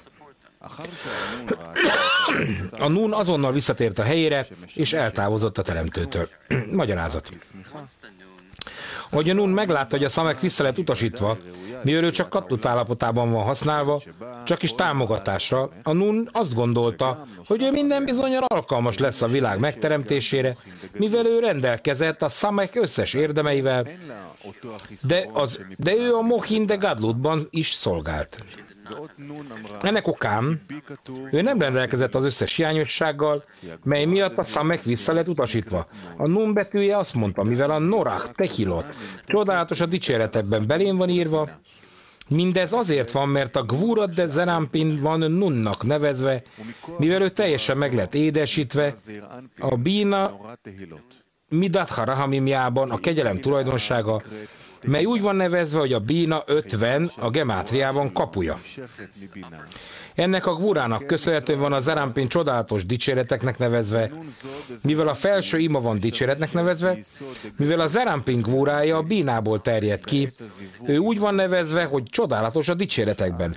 A Nun azonnal visszatért a helyére, és eltávozott a teremtőtől. Magyarázat. Hogy a Nun meglátta, hogy a Szamek vissza lett utasítva, Mivel ő csak kattut állapotában van használva, csak is támogatásra, a Nun azt gondolta, hogy ő minden bizonnyal alkalmas lesz a világ megteremtésére, mivel ő rendelkezett a Samek összes érdemeivel, de, az, de ő a Mohin de Gadlutban is szolgált. Ennek okán ő nem rendelkezett az összes hiányossággal, mely miatt a Samek vissza lett utasítva. A Nun betűje azt mondta, mivel a Norach Tehilot csodálatos a dicséretekben belén van írva, mindez azért van, mert a Gvurad de Zerampin van Nunnak nevezve, mivel ő teljesen meg lett édesítve, a Bína Midat Harahamimjában a kegyelem tulajdonsága, mely úgy van nevezve, hogy a Bína ötven a gemátriában kapuja. Ennek a Gvurának köszönhetően van a Zerampin csodálatos dicséreteknek nevezve, mivel a felső ima van dicséretnek nevezve, mivel a Zerampin Gvurája a Bínából terjed ki, ő úgy van nevezve, hogy csodálatos a dicséretekben.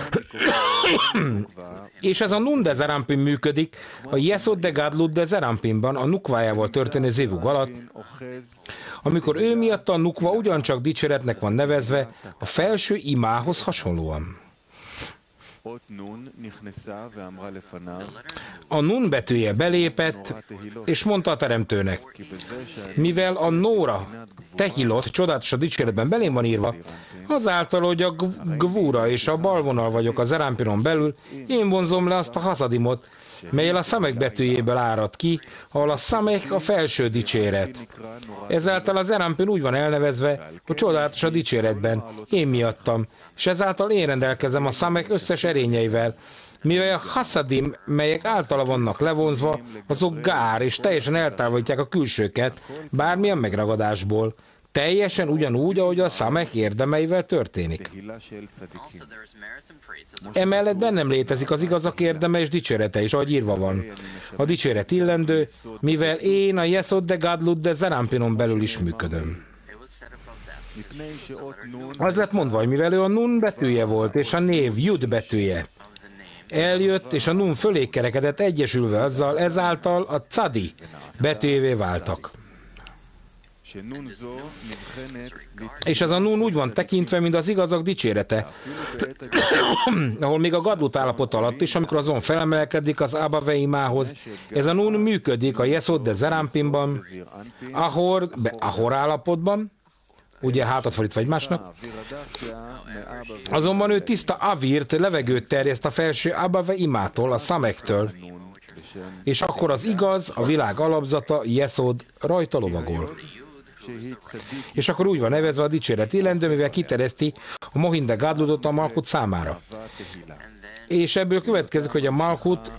És ez a Nun de Zerampin működik a Yesod de Gadlut de Zerampinban a Nukvájával történő zivug alatt, amikor ő miatt a Nukva ugyancsak dicséretnek van nevezve a felső imához hasonlóan. A Nun betűje belépett, és mondta a teremtőnek, mivel a Nóra Tehilot csodálatos a dicséretben belém van írva, azáltal, hogy a Gvura és a balvonal vagyok a Zerampinon belül, én vonzom le azt a Haszadimot, melyel a Samek betűjéből árad ki, ahol a Samek a felső dicséret. Ezáltal a Zerampin úgy van elnevezve, hogy csodálatos a dicséretben, én miattam, és ezáltal én rendelkezem a Samek összes erényeivel, mivel a Haszadim, melyek általa vannak levonzva, azok gár és teljesen eltávolítják a külsőket bármilyen megragadásból, teljesen ugyanúgy, ahogy a Samek érdemeivel történik. Emellett bennem létezik az igazak érdeme és dicsérete is, ahogy írva van. A dicséret illendő, mivel én a Yesod de Gadlut de Zerampinon belül is működöm. Az lett mondva, hogy mivel ő a Nun betűje volt, és a név Jud betűje eljött, és a Nun fölé kerekedett egyesülve azzal, ezáltal a Cadi betűjévé váltak. És ez a Nun úgy van tekintve, mint az igazak dicsérete, ahol még a Gadlut állapot alatt is, amikor azon felemelkedik az Abaveimához, ez a Nun működik a Yesod de Zerampinban, Ahor, be, Ahor állapotban, ugye hátat fordítva egymásnak, azonban ő tiszta Avirt, levegőt terjeszt a felső Abaveimától, a Samektől, és akkor az igaz, a világ alapzata, Yesod rajta lovagol. És akkor úgy van nevezve a dicséret illendő, mivel kiterjeszti a Mohin de Gadlutot a Malkut számára. És ebből következik, hogy a Malkut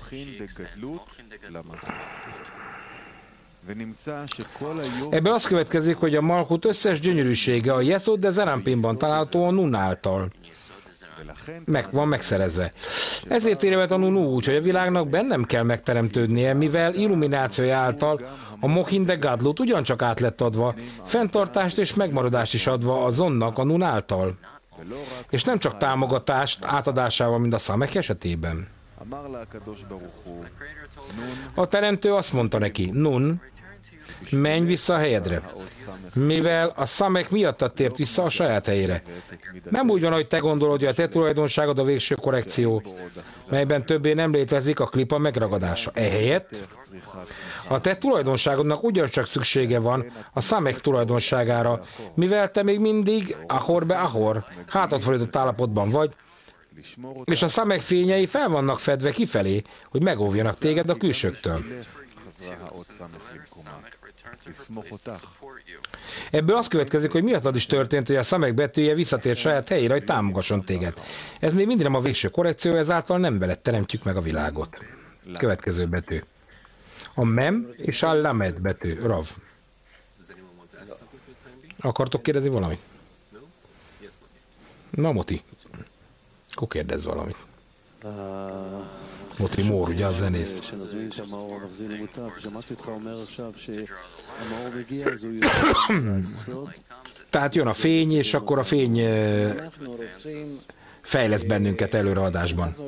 ebből az következik, hogy a Malkut összes gyönyörűsége a Yesod de Zerampinban található a Nun által meg van megszerezve. Ezért érvet a Nun úgy, hogy a világnak bennem kell megteremtődnie, mivel illuminációja által a Mohin de Gadlut ugyancsak át lett adva, fenntartást és megmaradást is adva a Zonnak a Nun által. És nem csak támogatást átadásával, mint a Samek esetében. A teremtő azt mondta neki, Nun, menj vissza a helyedre, mivel a Samek miattad tért vissza a saját helyére. Nem úgy van, hogy te gondolod, hogy a te tulajdonságod a végső korrekció, melyben többé nem létezik a klipa megragadása. Ehelyett a te tulajdonságodnak ugyancsak szüksége van a Samek tulajdonságára, mivel te még mindig ahorbe ahor, hátat fordított állapotban vagy, és a Samek fényei fel vannak fedve kifelé, hogy megóvjanak téged a külsőktől. Ebből az következik, hogy miattad is történt, hogy a Samek betűje visszatért saját helyére, hogy támogasson téged. Ez még mindig nem a végső korrekció, ezáltal nem veled teremtjük meg a világot. Következő betű. A Mem és a Lamed betű. Rav. Akartok kérdezni valamit? Na, Moti. Akkor kérdezz valamit. Moti Mór, ugye a zenész. Tehát jön a fény, és akkor a fény fejlesz bennünket előreadásban.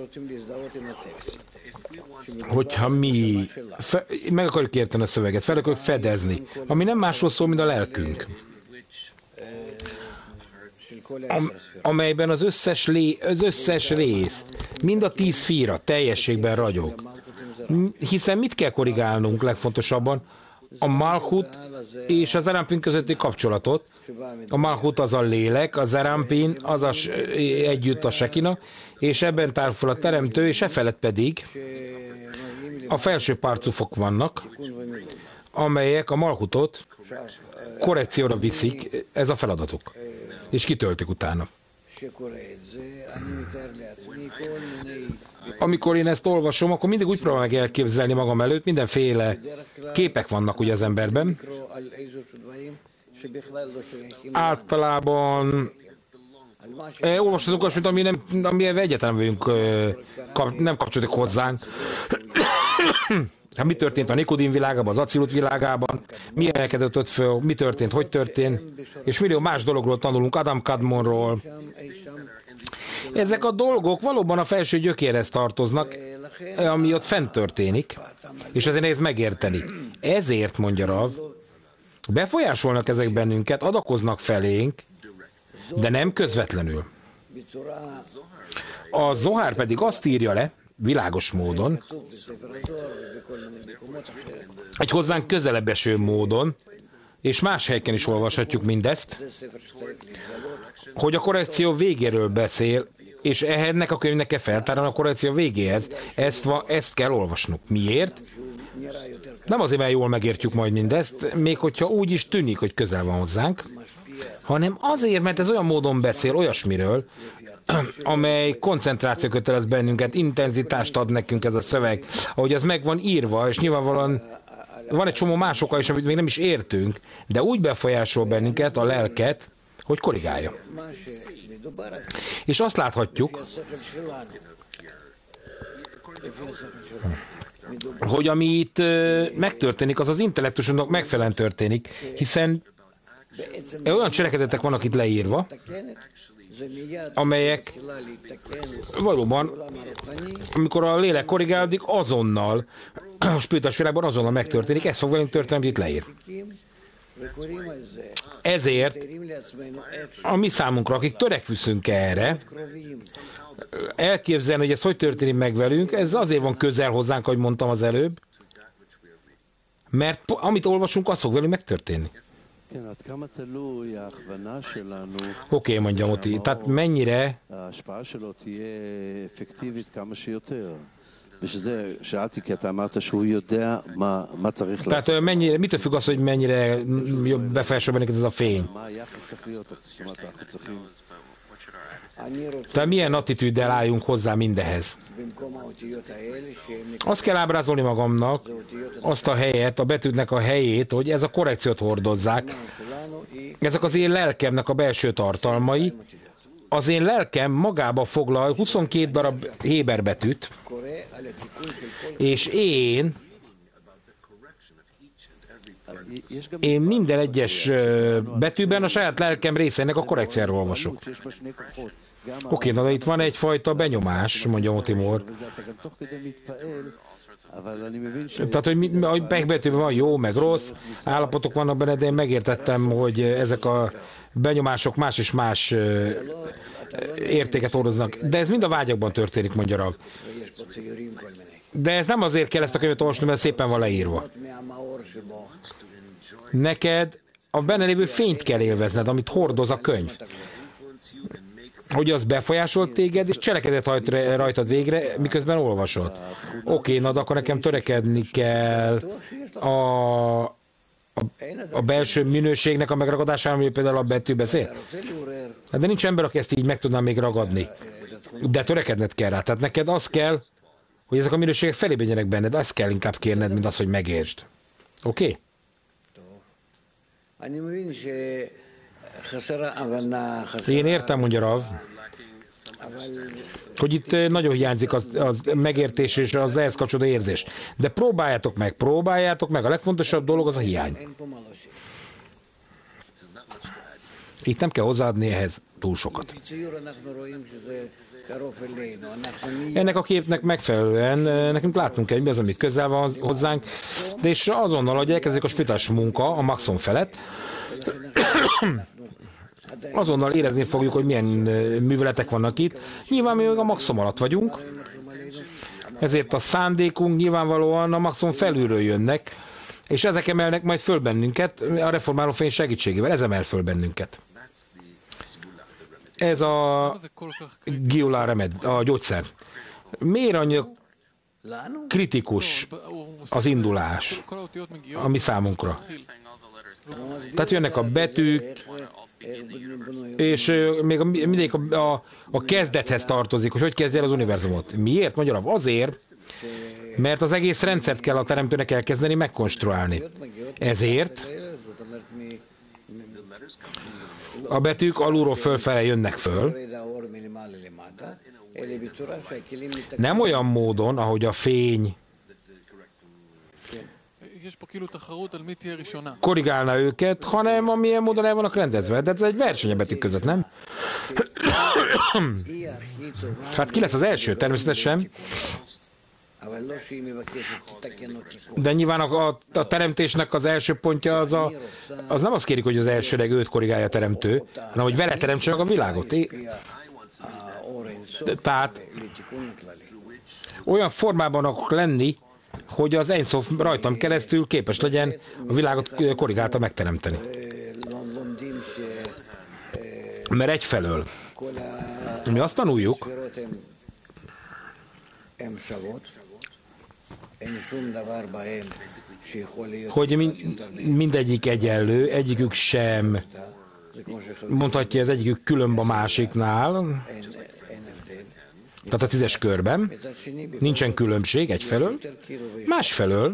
Hogyha mi fe, meg akarjuk érteni a szöveget, fel akarjuk fedezni, ami nem másról szól, mint a lelkünk. am, amelyben az összes, lé, az összes rész, mind a tíz fíra teljességben ragyog. Hiszen mit kell korrigálnunk legfontosabban? A Malchut és az Zerampin közötti kapcsolatot. A Malchut az a lélek, a Zerampin az a, együtt a Sekina, és ebben tár fel a teremtő, és e felett pedig a felső párcufok vannak, amelyek a Malchutot korrekcióra viszik, ez a feladatuk, és kitöltik utána. Amikor én ezt olvasom, akkor mindig úgy próbálom meg elképzelni magam előtt, mindenféle képek vannak ugye az emberben. Általában eh, olvashatunk azt, ami nem, amivel egyáltalán vagyunk, eh, kap, nem kapcsolódik hozzánk. Hát mi történt a Nikodim világában, az Acilut világában, mi emelkedett ott föl, mi történt, hogy történt, és millió más dologról tanulunk, Adam Kadmonról. Ezek a dolgok valóban a felső gyökérhez tartoznak, ami ott fent történik, és ezért nehéz megérteni. Ezért, mondja Rav, befolyásolnak ezek bennünket, adakoznak felénk, de nem közvetlenül. A Zohár pedig azt írja le, világos módon, egy hozzánk közelebb eső módon, és más helyeken is olvashatjuk mindezt, hogy a korrekció végéről beszél, és ennek a könyvnek kell feltárni a korrekció végéhez. Ezt, ezt kell olvasnunk. Miért? Nem azért, mert jól megértjük majd mindezt, még hogyha úgy is tűnik, hogy közel van hozzánk, hanem azért, mert ez olyan módon beszél olyasmiről, amely koncentráció kötelez bennünket, intenzitást ad nekünk ez a szöveg, ahogy az meg van írva, és nyilvánvalóan van egy csomó más oka is, amit még nem is értünk, de úgy befolyásol bennünket, a lelket, hogy korrigálja. És azt láthatjuk, hogy ami itt megtörténik, az az intellektusunknak megfelelően történik, hiszen olyan cselekedetek vannak itt leírva, amelyek valóban, amikor a lélek korrigálódik, azonnal, a spirituális világban azonnal megtörténik, ez fog velünk történni, amit itt leír. Ezért a mi számunkra, akik törekvüszünk erre, elképzelni, hogy ez hogy történik meg velünk, ez azért van közel hozzánk, ahogy mondtam az előbb, mert amit olvasunk, az fog velünk megtörténni. Oké, okay, mondja Moti, tehát mennyire tehát mennyire, mitől függ az, hogy mennyire befolyásol bennünket ez a fény? Tehát milyen attitűddel álljunk hozzá mindehez? Azt kell ábrázolni magamnak, azt a helyet, a betűknek a helyét, hogy ez a korrekciót hordozzák. Ezek az én lelkemnek a belső tartalmai. Az én lelkem magába foglal huszonkét darab héber betűt, és én Én minden egyes betűben a saját lelkem részének a korrekciáról olvasok. Oké, na de itt van egyfajta benyomás, mondja Motimor. Tehát, hogy, hogy megbetűben van jó, meg rossz, állapotok vannak benne, de én megértettem, hogy ezek a benyomások más és más értéket hordoznak. De ez mind a vágyakban történik, mondja Rav. De ez nem azért kell ezt a könyvet olvasni, mert szépen van leírva. Neked a benne lévő fényt kell élvezned, amit hordoz a könyv. Hogy az befolyásolt téged, és cselekedet hajt rajtad végre, miközben olvasod. Oké, na de akkor nekem törekedni kell a, a, a belső minőségnek a megragadására, ami például a betű beszél. De nincs ember, aki ezt így meg tudná még ragadni. De törekedned kell rá. Tehát neked az kell, hogy ezek a minőségek felébe jönnek benned, azt kell inkább kérned, mint az, hogy megértsd. Oké? Okay? Én értem, mondja Rav, hogy itt nagyon hiányzik az, az megértés és az ehhez kapcsolódó érzés. De próbáljátok meg, próbáljátok meg, a legfontosabb dolog az a hiány. Itt nem kell hozzáadni ehhez túl sokat. Ennek a képnek megfelelően nekünk látunk kell, hogy mi az, ami közel van hozzánk, de és azonnal, hogy elkezdjük a spirituális munka a maximum felett, azonnal érezni fogjuk, hogy milyen műveletek vannak itt. Nyilván mi még a maximum alatt vagyunk, ezért a szándékunk nyilvánvalóan a maximum felülről jönnek, és ezek emelnek majd föl bennünket a reformáló fény segítségével. Ez emel föl bennünket. Ez a Giula Remed, a gyógyszer. Miért annyira kritikus az indulás a mi számunkra? Tehát jönnek a betűk, és még mindegyik a, a, a kezdethez tartozik, hogy hogy kezdje el az univerzumot. Miért? Magyarul azért, mert az egész rendszert kell a teremtőnek elkezdeni megkonstruálni. Ezért a betűk alulról fölfele jönnek föl, nem olyan módon, ahogy a fény korrigálna őket, hanem amilyen módon el vannak rendezve. De ez egy verseny a betűk között, nem? Hát ki lesz az első? Természetesen. De nyilván a, a, a teremtésnek az első pontja az, a, az nem azt kérik, hogy az elsőleg őt korrigálja a teremtő, hanem hogy vele teremtse meg a világot. Tehát olyan formában akarok lenni, hogy az Ein Sof rajtam keresztül képes legyen a világot korrigálta megteremteni. Mert egyfelől mi azt tanuljuk, hogy mindegyik egyenlő, egyikük sem mondhatja, az egyikük különb a másiknál, tehát a tízes körben nincsen különbség egyfelől, másfelől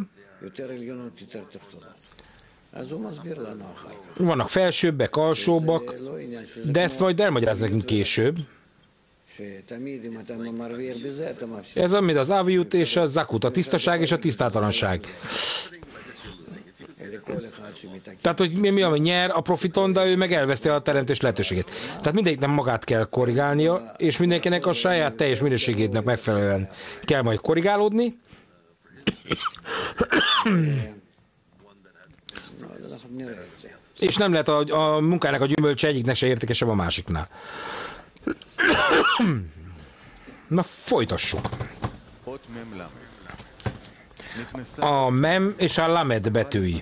vannak felsőbbek, alsóbbak, de ezt majd elmagyaráz nekünk később. Ez amit az Aviut és a Zakut, a tisztaság és a tisztátalanság. Tehát, hogy mi, mi ami nyer a profiton, de ő meg elveszti a teremtés lehetőségét. Tehát mindegyiknek magát kell korrigálnia, és mindenkinek a saját teljes minőségének megfelelően kell majd korrigálódni. És nem lehet a, a munkának a gyümölcse egyiknek se értékesebb a másiknál. Na, folytassuk. A mem és a lamed betűi.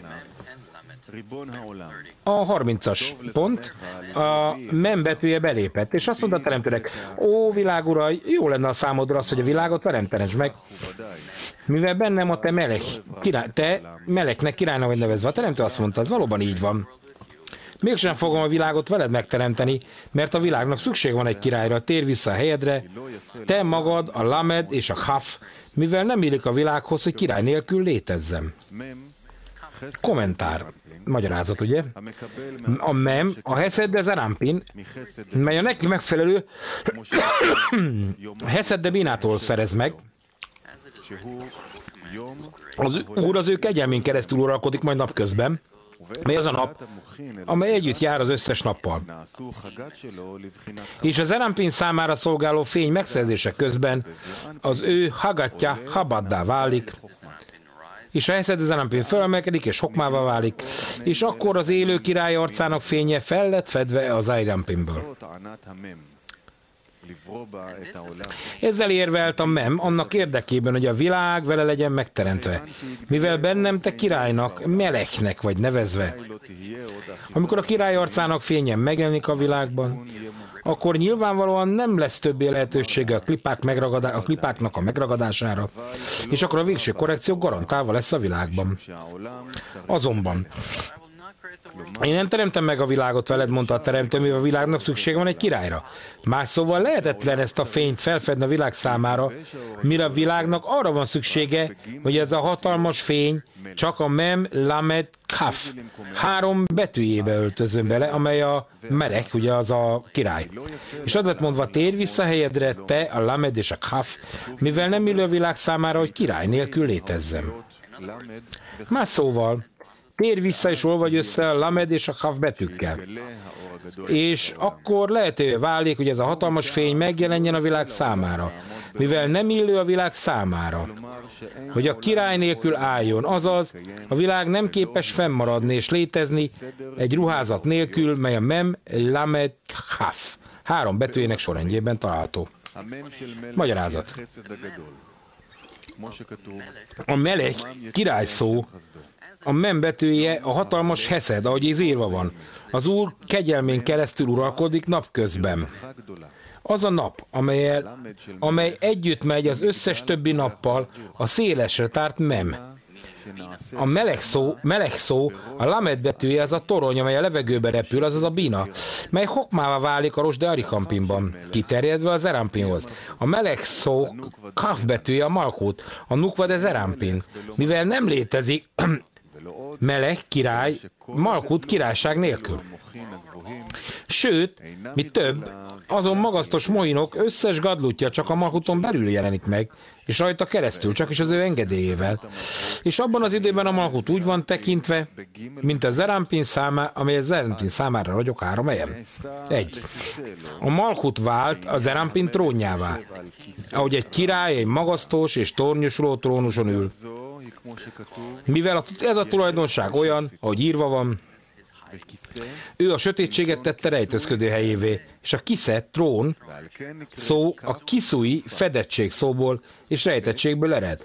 A harmincas pont, a mem betűje belépett, és azt mondta a teremtőnek, ó világura, jó lenne a számodra az, hogy a világot velem teremtsd meg, mivel bennem a te melek, király, te meleknek királynak vagy nevezve. A teremtő azt mondta, ez valóban így van. Mégsem fogom a világot veled megteremteni, mert a világnak szükség van egy királyra, tér vissza a helyedre, te magad, a lamed és a haf, mivel nem illik a világhoz, hogy király nélkül létezzem. Kommentár. Magyarázat, ugye? A mem, a heszed de zerampin, mely a neki megfelelő heszed de binától szerez meg. Az Úr az ő kegyelmén keresztül uralkodik majd napközben, mely az a nap, amely együtt jár az összes nappal. És az Zerampin számára szolgáló fény megszerzése közben az ő hagatja habaddá válik, és a heszed Zerampin felemelkedik, és hokmává válik, és akkor az élő király arcának fénye fel lett fedve az Zerampinből. Ezzel érvelt a mem annak érdekében, hogy a világ vele legyen megteremtve, mivel bennem te királynak, meleknek vagy nevezve. Amikor a király arcának fénye megjelenik a világban, akkor nyilvánvalóan nem lesz többé lehetősége a, klipák megragadá- a klipáknak a megragadására, és akkor a végső korrekció garantálva lesz a világban. Azonban én nem teremtem meg a világot veled, mondta a teremtő, mivel a világnak szüksége van egy királyra. Más szóval lehetetlen ezt a fényt felfedni a világ számára, mire a világnak arra van szüksége, hogy ez a hatalmas fény csak a mem, lamed, kaf három betűjébe öltözön bele, amely a melek, ugye az a király. És az lett mondva, tér vissza helyedre, te, a lamed és a kaf, mivel nem illő a világ számára, hogy király nélkül létezzem. Más szóval, tér vissza és olvadj össze a lamed és a kaf betűkkel. És akkor lehetővé válik, hogy ez a hatalmas fény megjelenjen a világ számára. mivel nem illő a világ számára, hogy a király nélkül álljon, azaz a világ nem képes fennmaradni és létezni egy ruházat nélkül, mely a Mem Lamed Chaf három betűjének sorrendjében található. Magyarázat. A melech király szó, a mem betűje a hatalmas heszed, ahogy ez írva van. Az Úr kegyelmén keresztül uralkodik napközben. Az a nap, amelyel, amely együtt megy az összes többi nappal, a szélesre tárt mem. A meleg szó, meleg szó, a lamed betűje az a torony, amely a levegőbe repül, azaz a bina, mely hokmává válik a Rosde Arikampinban, kiterjedve az Zerampinhoz. A meleg szó, kaf betűje a malkut, a nukva de Zerampin, mivel nem létezik meleg király, malkut királyság nélkül. Sőt, mi több, azon magasztos mohinok összes gadlutja csak a malkuton belül jelenik meg, és rajta keresztül, csak is az ő engedélyével. És abban az időben a malkut úgy van tekintve, mint a Zerampin számá, amely a Zerampin számára ragyog három helyen. Egy. A malkut vált a Zerampin trónjává, ahogy egy király egy magasztos és tornyosuló trónuson ül. Mivel ez a tulajdonság olyan, ahogy írva van, ő a sötétséget tette rejtőzködő helyévé, és a kisze, trón, szó a kiszui fedettség szóból és rejtettségből ered.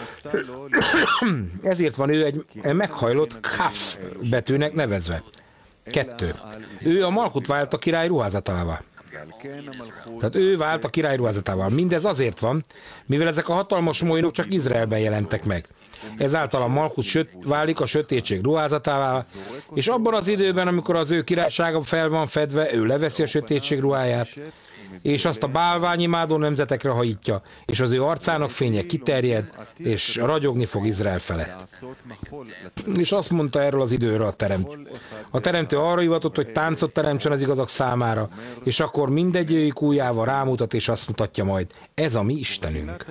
Ezért van ő egy meghajlott kaf betűnek nevezve. Kettő. Ő a malkut vált a király ruházatává. Tehát ő vált a király ruházatával. Mindez azért van, mivel ezek a hatalmas mohinok csak Izraelben jelentek meg. Ezáltal a malkut söt, válik a sötétség ruházatává, és abban az időben, amikor az ő királysága fel van fedve, ő leveszi a sötétség ruháját, és azt a bálványimádó nemzetekre hajítja, és az ő arcának fénye kiterjed, és ragyogni fog Izrael felett. És azt mondta erről az időről a teremt. A teremtő arra hivatott, hogy táncot teremtsen az igazak számára, és akkor mindegyőjük ujjával rámutat, és azt mutatja majd, ez a mi Istenünk.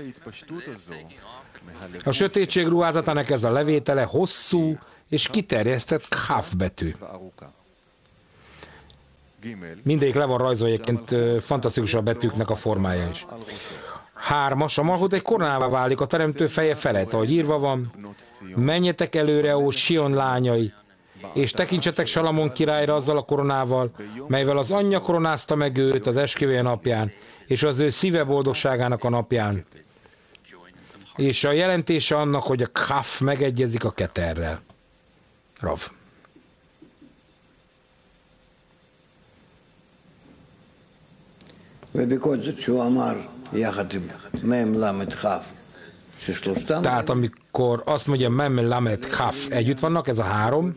A sötétség ruházatának ez a levétele hosszú és kiterjesztett kaf betű. Mindegyik le van rajzolva, egyébként fantasztikus a betűknek a formája is. Hármas, a malkut egy koronává válik a teremtő feje felett, ahogy írva van, menjetek előre, ó Sion lányai, és tekintsetek Salamon királyra azzal a koronával, melyvel az anyja koronázta meg őt az esküvője napján, és az ő szíve boldogságának a napján. És a jelentése annak, hogy a kaf megegyezik a keterrel. Rav. Tehát amikor azt mondja Mem Lamed Chaf együtt vannak, ez a három,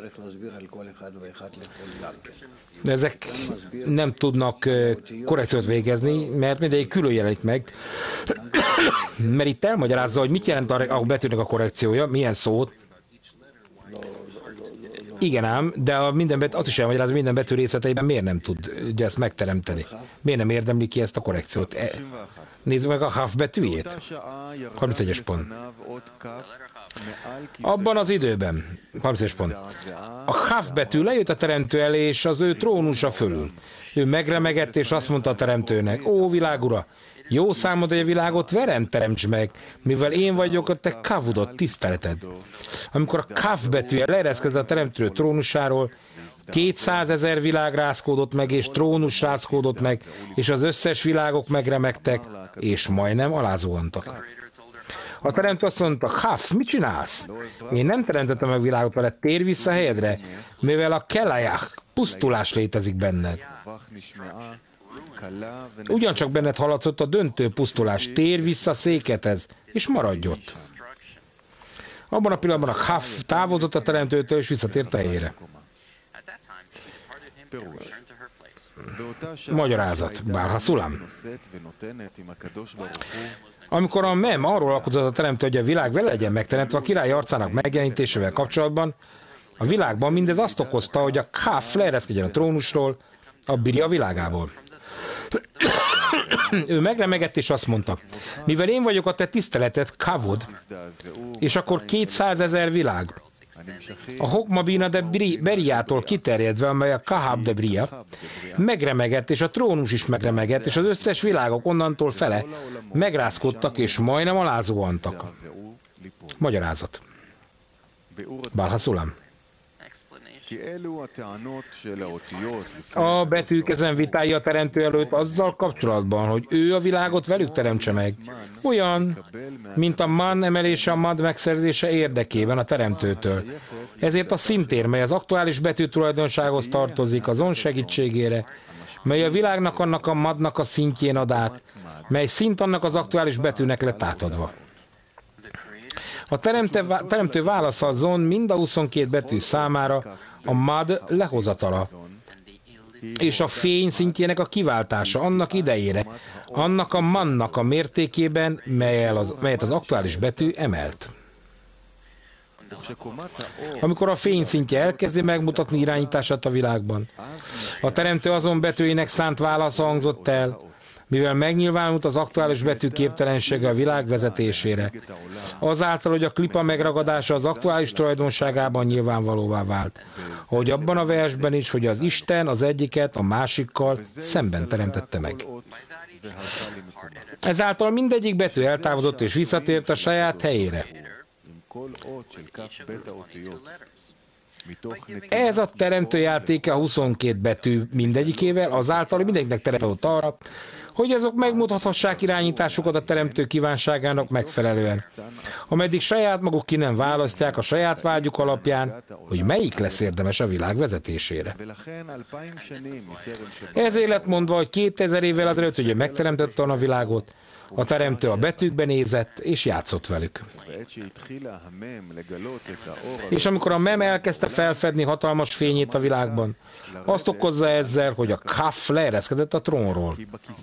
de ezek nem tudnak korrekciót végezni, mert mindegyik külön jelenik meg. Mert itt elmagyarázza, hogy mit jelent a betűnek a korrekciója, milyen szót. Igen ám, de a minden bet, azt is elmagyarázza, hogy minden betű részleteiben miért nem tud ugye, ezt megteremteni. Miért nem érdemli ki ezt a korrekciót? E, nézzük meg a Chaf betűjét. harmincegyes pont. Abban az időben, harmincegyes pont. A Chaf betű lejött a teremtő elé, és az ő trónusa fölül. Ő megremegett, és azt mondta a teremtőnek, ó világura, jó számod, hogy a világot verem teremts meg, mivel én vagyok a te kavudod, tiszteleted. Amikor a kaf betűje leereszkedett a teremtő trónusáról, kétszázezer világ rázkódott meg, és trónus rázkódott meg, és az összes világok megremegtek, és majdnem alázuhantak. A teremtő azt mondta, Chaf, mit csinálsz? Én nem teremtettem meg világot veled, térj vissza helyedre, mivel a kelajach, pusztulás létezik benned. Ugyancsak benned hallatszott a döntő pusztulás, térj vissza székethez, és maradj ott. Abban a pillanatban a Chaf távozott a teremtőtől, és visszatért a helyére. Magyarázat, Bálha Szulam. Amikor a Mem arról alkotott a teremtő, hogy a világ vele legyen megteremtve a király arcának megjelenítésével kapcsolatban, a világban mindez azt okozta, hogy a Chaf leereszkedjen a trónusról, a Biria világából. Ő megremegett és azt mondta, mivel én vagyok a te tiszteleted, kavod, és akkor kétszázezer világ, A Hokma Bina de Beriától kiterjedve, amely a Kahab de Bria, megremegett, és a trónus is megremegett, és az összes világok onnantól fele megrázkodtak, és majdnem alázuhantak. Magyarázat. Baal HaSulam. A betűk ezen vitái a teremtő előtt azzal kapcsolatban, hogy ő a világot velük teremtse meg. Olyan, mint a man emelése a mad megszerzése érdekében a teremtőtől. Ezért a szintér, mely az aktuális betű tulajdonsághoz tartozik, azon segítségére, mely a világnak annak a madnak a szintjén ad át, mely szint annak az aktuális betűnek lett átadva. A teremtő, teremtő válasza azon mind a huszonkét betű számára a mad lehozatala, és a fény szintjének a kiváltása annak idejére, annak a mannak a mértékében, melyel az, melyet az aktuális betű emelt. Amikor a fény szintje elkezdi megmutatni irányítását a világban, a teremtő azon betűinek szánt válasza hangzott el, mivel megnyilvánult az aktuális betű képtelensége a világ vezetésére. Azáltal, hogy a klipa megragadása az aktuális tulajdonságában nyilvánvalóvá vált. Ahogy abban a versben is, hogy az Isten az egyiket a másikkal szemben teremtette meg. Ezáltal mindegyik betű eltávozott és visszatért a saját helyére. Ez a teremtő játéka a huszonkét betű mindegyikével, azáltal, hogy mindegyiknek teremtett arra, hogy azok megmutathassák irányításukat a teremtő kívánságának megfelelően, ameddig saját maguk ki nem választják a saját vágyuk alapján, hogy melyik lesz érdemes a világ vezetésére. Ezért lett mondva, hogy kétezer évvel azelőtt, hogy ő megteremtette a világot, a teremtő a betűkben nézett és játszott velük. És amikor a mem elkezdte felfedni hatalmas fényét a világban, azt okozza ezzel, hogy a Kaf leereszkedett a trónról.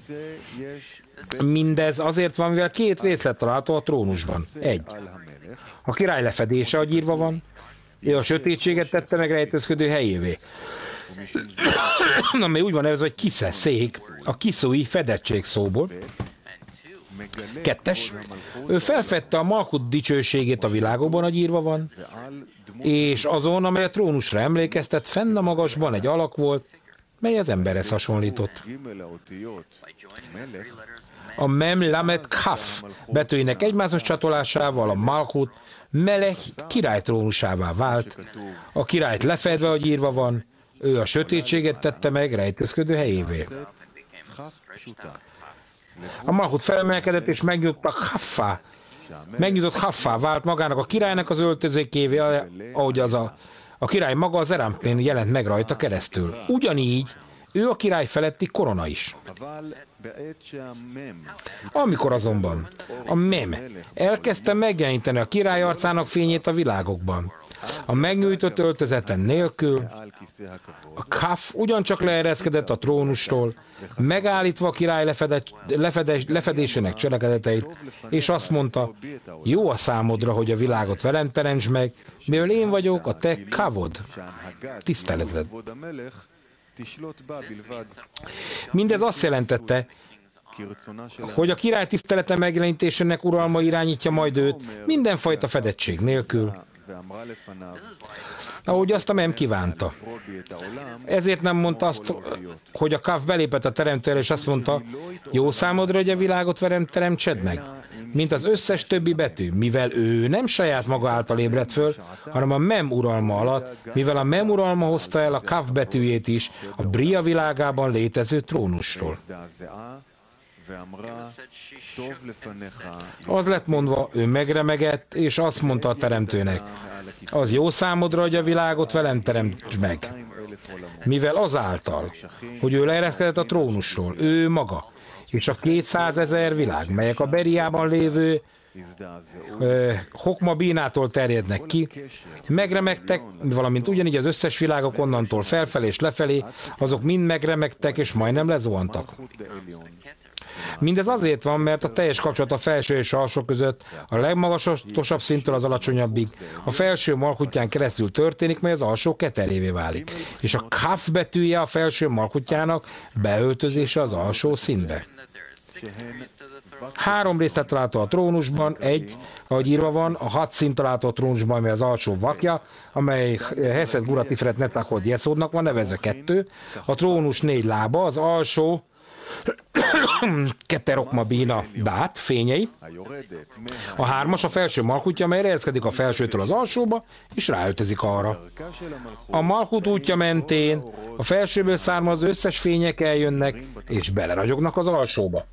Mindez azért van, mivel két részlet található a trónusban. Egy. A király lefedése, ahogy írva van, ő a sötétséget tette meg rejtőzködő helyévé. Amely úgy van nevezve, hogy kisze, szék, a kiszói fedettség szóból. Kettes, ő felfedte a Malkut dicsőségét a világokban, ahogy írva van, és azon, amely a trónusra emlékeztet, fenn a magasban egy alak volt, mely az emberhez hasonlított. A Mem Lamet Kaf betűinek egymáshoz csatolásával a Malkut Melech király trónusává vált. A királyt lefedve, ahogy írva van, ő a sötétséget tette meg rejtőzködő helyévé. A Malkut felemelkedett és megnyitott a Haffá. Megnyitott Haffá vált magának a királynak az öltözékévé, ahogy az a, a király maga az Erampén jelent meg rajta keresztül. Ugyanígy ő a király feletti korona is. Amikor azonban a Mem elkezdte megjeleníteni a király arcának fényét a világokban, a megnyújtott öltözeten nélkül, a Kaf ugyancsak leereszkedett a trónusról, megállítva a király lefedett, lefedés, lefedésének cselekedeteit, és azt mondta, jó a számodra, hogy a világot velem teremts meg, mivel én vagyok a te kavod, tiszteleted. Mindez azt jelentette, hogy a király tisztelete megjelenítésének uralma irányítja majd őt mindenfajta fedettség nélkül, ahogy azt a Mem kívánta. Ezért nem mondta azt, hogy a Kaf belépett a teremtőre, és azt mondta, jó számodra, hogy a világot velem teremtsed meg, mint az összes többi betű, mivel ő nem saját maga által ébredt föl, hanem a Mem uralma alatt, mivel a Mem uralma hozta el a Kaf betűjét is a Bria világában létező trónusról. Az lett mondva, ő megremegett, és azt mondta a teremtőnek, az jó számodra, hogy a világot velem teremts meg. Mivel azáltal, hogy ő leereszkedett a trónusról, ő maga, és a kétszázezer világ, melyek a Beriában lévő uh, Hokma Bínától terjednek ki, megremegtek, valamint ugyanígy az összes világok onnantól felfelé és lefelé, azok mind megremegtek, és majdnem lezuhantak. Mindez azért van, mert a teljes kapcsolat a felső és a alsó között a legmagasabb szinttől az alacsonyabbig a felső malkutján keresztül történik, mely az alsó keterévé válik. És a Kaf betűje a felső malkutjának beöltözése az alsó színbe. Három részlet található a trónusban, egy, ahogy írva van, a hat szint található a trónusban, amely az alsó vakja, amely Hesed Gura Tiferet Netachod Yesodnak van nevezve kettő, a trónus négy lába, az alsó Keterokma Bína Dát, fényei, a hármas a felső malchutja, amely ereszkedik a felsőtől az alsóba, és ráöltözik arra. A malchut útja mentén a felsőből származó összes fények eljönnek, és beleragyognak az alsóba.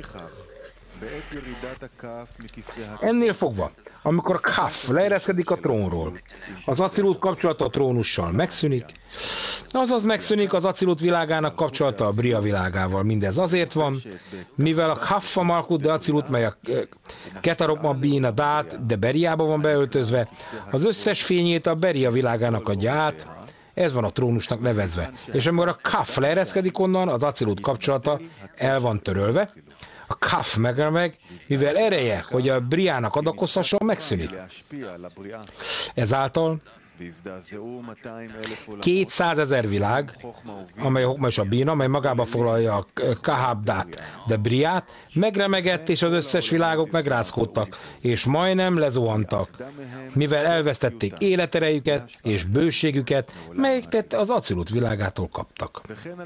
Ennél fogva, amikor a Kaf leereszkedik a trónról, az Acilut kapcsolata a trónussal megszűnik, azaz megszűnik az Acilut világának kapcsolata a Bria világával. Mindez azért van, mivel a Kaf a Malchut de Acilut, mely a Ketarokma Bína Dát, de Beriába van beöltözve, az összes fényét a Beria világának adja át, ez van a trónusnak nevezve. És amikor a Kaf leereszkedik onnan, az Acilut kapcsolata el van törölve, a Kaf megremeg, mivel ereje, hogy a Briának adakozhasson, megszűnik. Ezáltal kétszázezer világ, amely a Hokma és a Bína, amely magába foglalja a Kahabdát, de Briát, megremegett, és az összes világok megrázkódtak, és majdnem lezuhantak, mivel elvesztették életerejüket és bőségüket, melyeket az Acilut világától kaptak.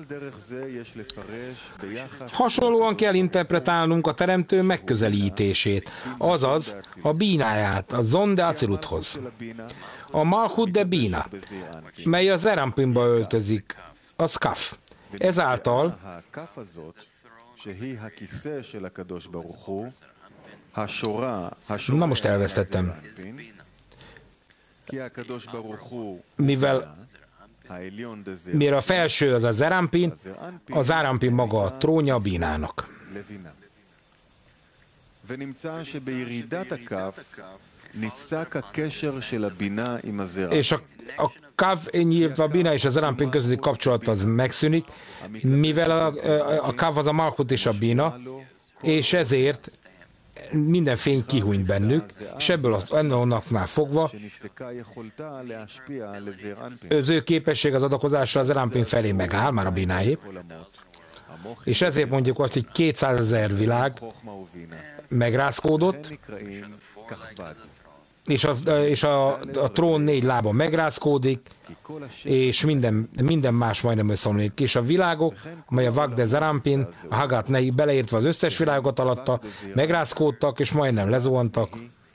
Hasonlóan kell interpretálnunk a teremtő megközelítését, azaz a Bínáját, a Zonde Aciluthoz. A Malchut de Bína, mely az Zerampinba öltözik, az Kaf. Ezáltal na most elvesztettem. Mivel mire a felső az a Zerampin, a Zerampin maga a trónja a Bínának. És a, a Kav, nyilván a Bína és a Zerampin közötti kapcsolat az megszűnik, mivel a, a, a Kav az a Malchut és a Bína, és ezért minden fény kihúnyt bennük, és ebből az onnannál fogva az ő képesség az adakozásra az Zerampin felé megáll, már a Bínáé, és ezért mondjuk azt, hogy kétszázezer világ megrázkódott, és a, és a, a trón négy lába megrázkódik, és minden, minden más majdnem összeomlik. És a világok, amely a Vak de Zerampin, a Hagat ne, beleértve az összes világot alatta, megrázkódtak, és majdnem lezuhantak.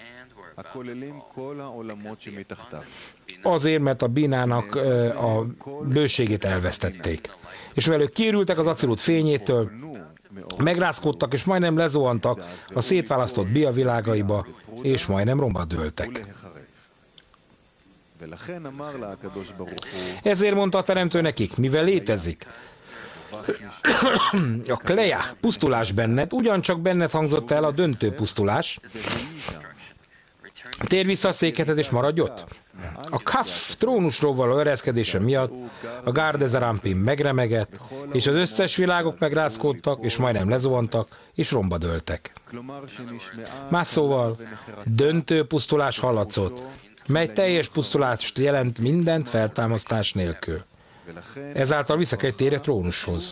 Azért, mert a Bínának a bőségét elvesztették. És mivel ők kiürültek az Acilut fényétől, megrázkódtak, és majdnem lezuhantak a szétválasztott Bia világaiba, és majdnem romba dőltek. Ezért mondta a teremtő nekik, mivel létezik a Kleach pusztulás benned, ugyancsak benned hangzott el a döntő pusztulás. Tér vissza a székheted és maradj ott. A Kaf trónusról való ereszkedése miatt a Garde Zerampin megremegett, és az összes világok megrázkódtak, és majdnem lezuhantak, és romba dőltek. Más szóval, döntő pusztulás hallatszott, mely teljes pusztulást jelent mindent feltámasztás nélkül. Ezáltal vissza kell térni a trónushoz.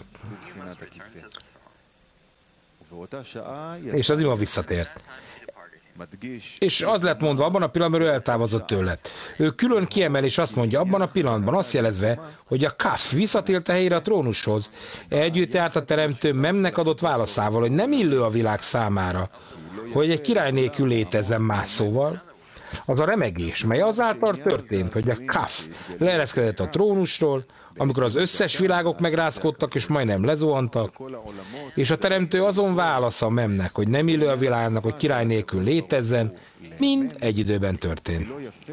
És az ima visszatért. És az lett mondva abban a pillanatban, ő eltávozott tőle. Ő külön kiemel, és azt mondja abban a pillanatban, azt jelezve, hogy a Kaf visszatért a helyére a trónushoz. Együtt járt a teremtő Memnek adott válaszával, hogy nem illő a világ számára, hogy egy király nélkül létezzen, más szóval. Az a remegés, mely azáltal történt, hogy a Kaf leereszkedett a trónusról, amikor az összes világok megrázkódtak, és majdnem lezuhantak, és a teremtő azon válasza Memnek, hogy nem illő a világnak, hogy király nélkül létezzen, mind egy időben történt.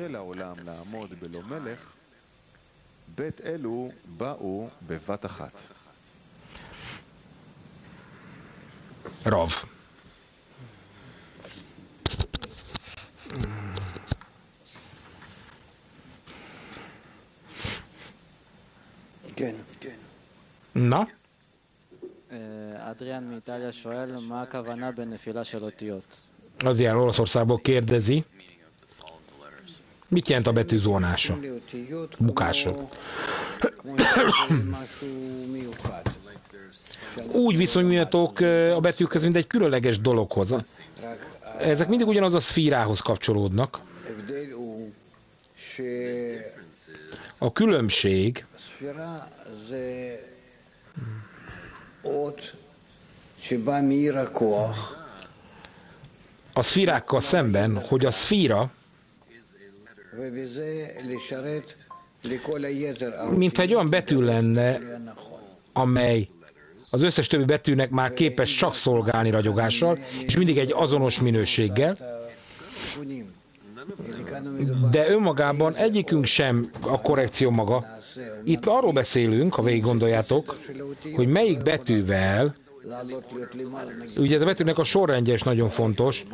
Rav. Na? Adrián מאיטליה שואל, מה הכוונה בנפילה של אותיות? Az ilyen Olaszországból kérdezi, mit jelent a betű zónása, bukása. úgy viszonyuljatok a betűkhöz, mint egy különleges dologhoz. Ezek mindig ugyanaz a szfírához kapcsolódnak. A különbség a szfírákkal szemben, hogy a szfíra mintha egy olyan betű lenne, amely az összes többi betűnek már képes csak szolgálni ragyogással, és mindig egy azonos minőséggel, de önmagában egyikünk sem a korrekció maga. Itt arról beszélünk, ha végig gondoljátok, hogy melyik betűvel, ugye ez a betűnek a sorrendje is nagyon fontos,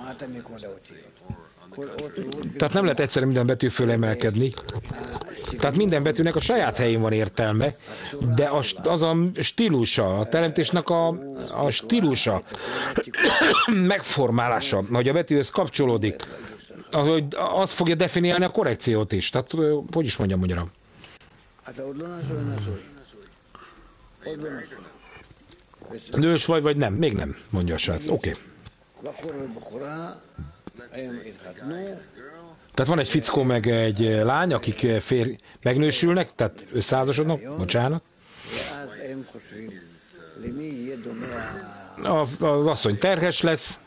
tehát nem lehet egyszerűen minden betű föl emelkedni. Tehát minden betűnek a saját helyén van értelme, de az a stílusa, a teremtésnek a, a stílusa, megformálása, hogy a betűhöz kapcsolódik, az, hogy az fogja definiálni a korrekciót is. Tehát, hogy is mondjam magyarul. Nős vagy, vagy nem? Még nem, mondja a srác. Oké. Okay. Tehát van egy fickó meg egy lány, akik fér, megnősülnek, tehát összeházasodnak, bocsánat. A, az asszony terhes lesz,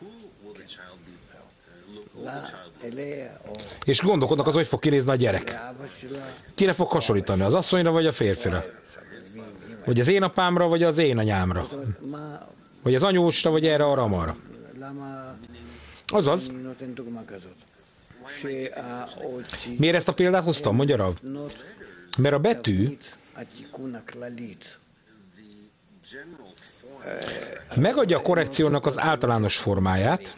és gondolkodnak az, hogy fog kinézni a gyerek. Kire fog hasonlítani, az asszonyra vagy a férfira? Vagy az én apámra, vagy az én anyámra? Vagy az anyósra, vagy erre, arra, amarra? Azaz. Miért ezt a példát hoztam, mondja Rav? Mert a betű megadja a korrekciónak az általános formáját,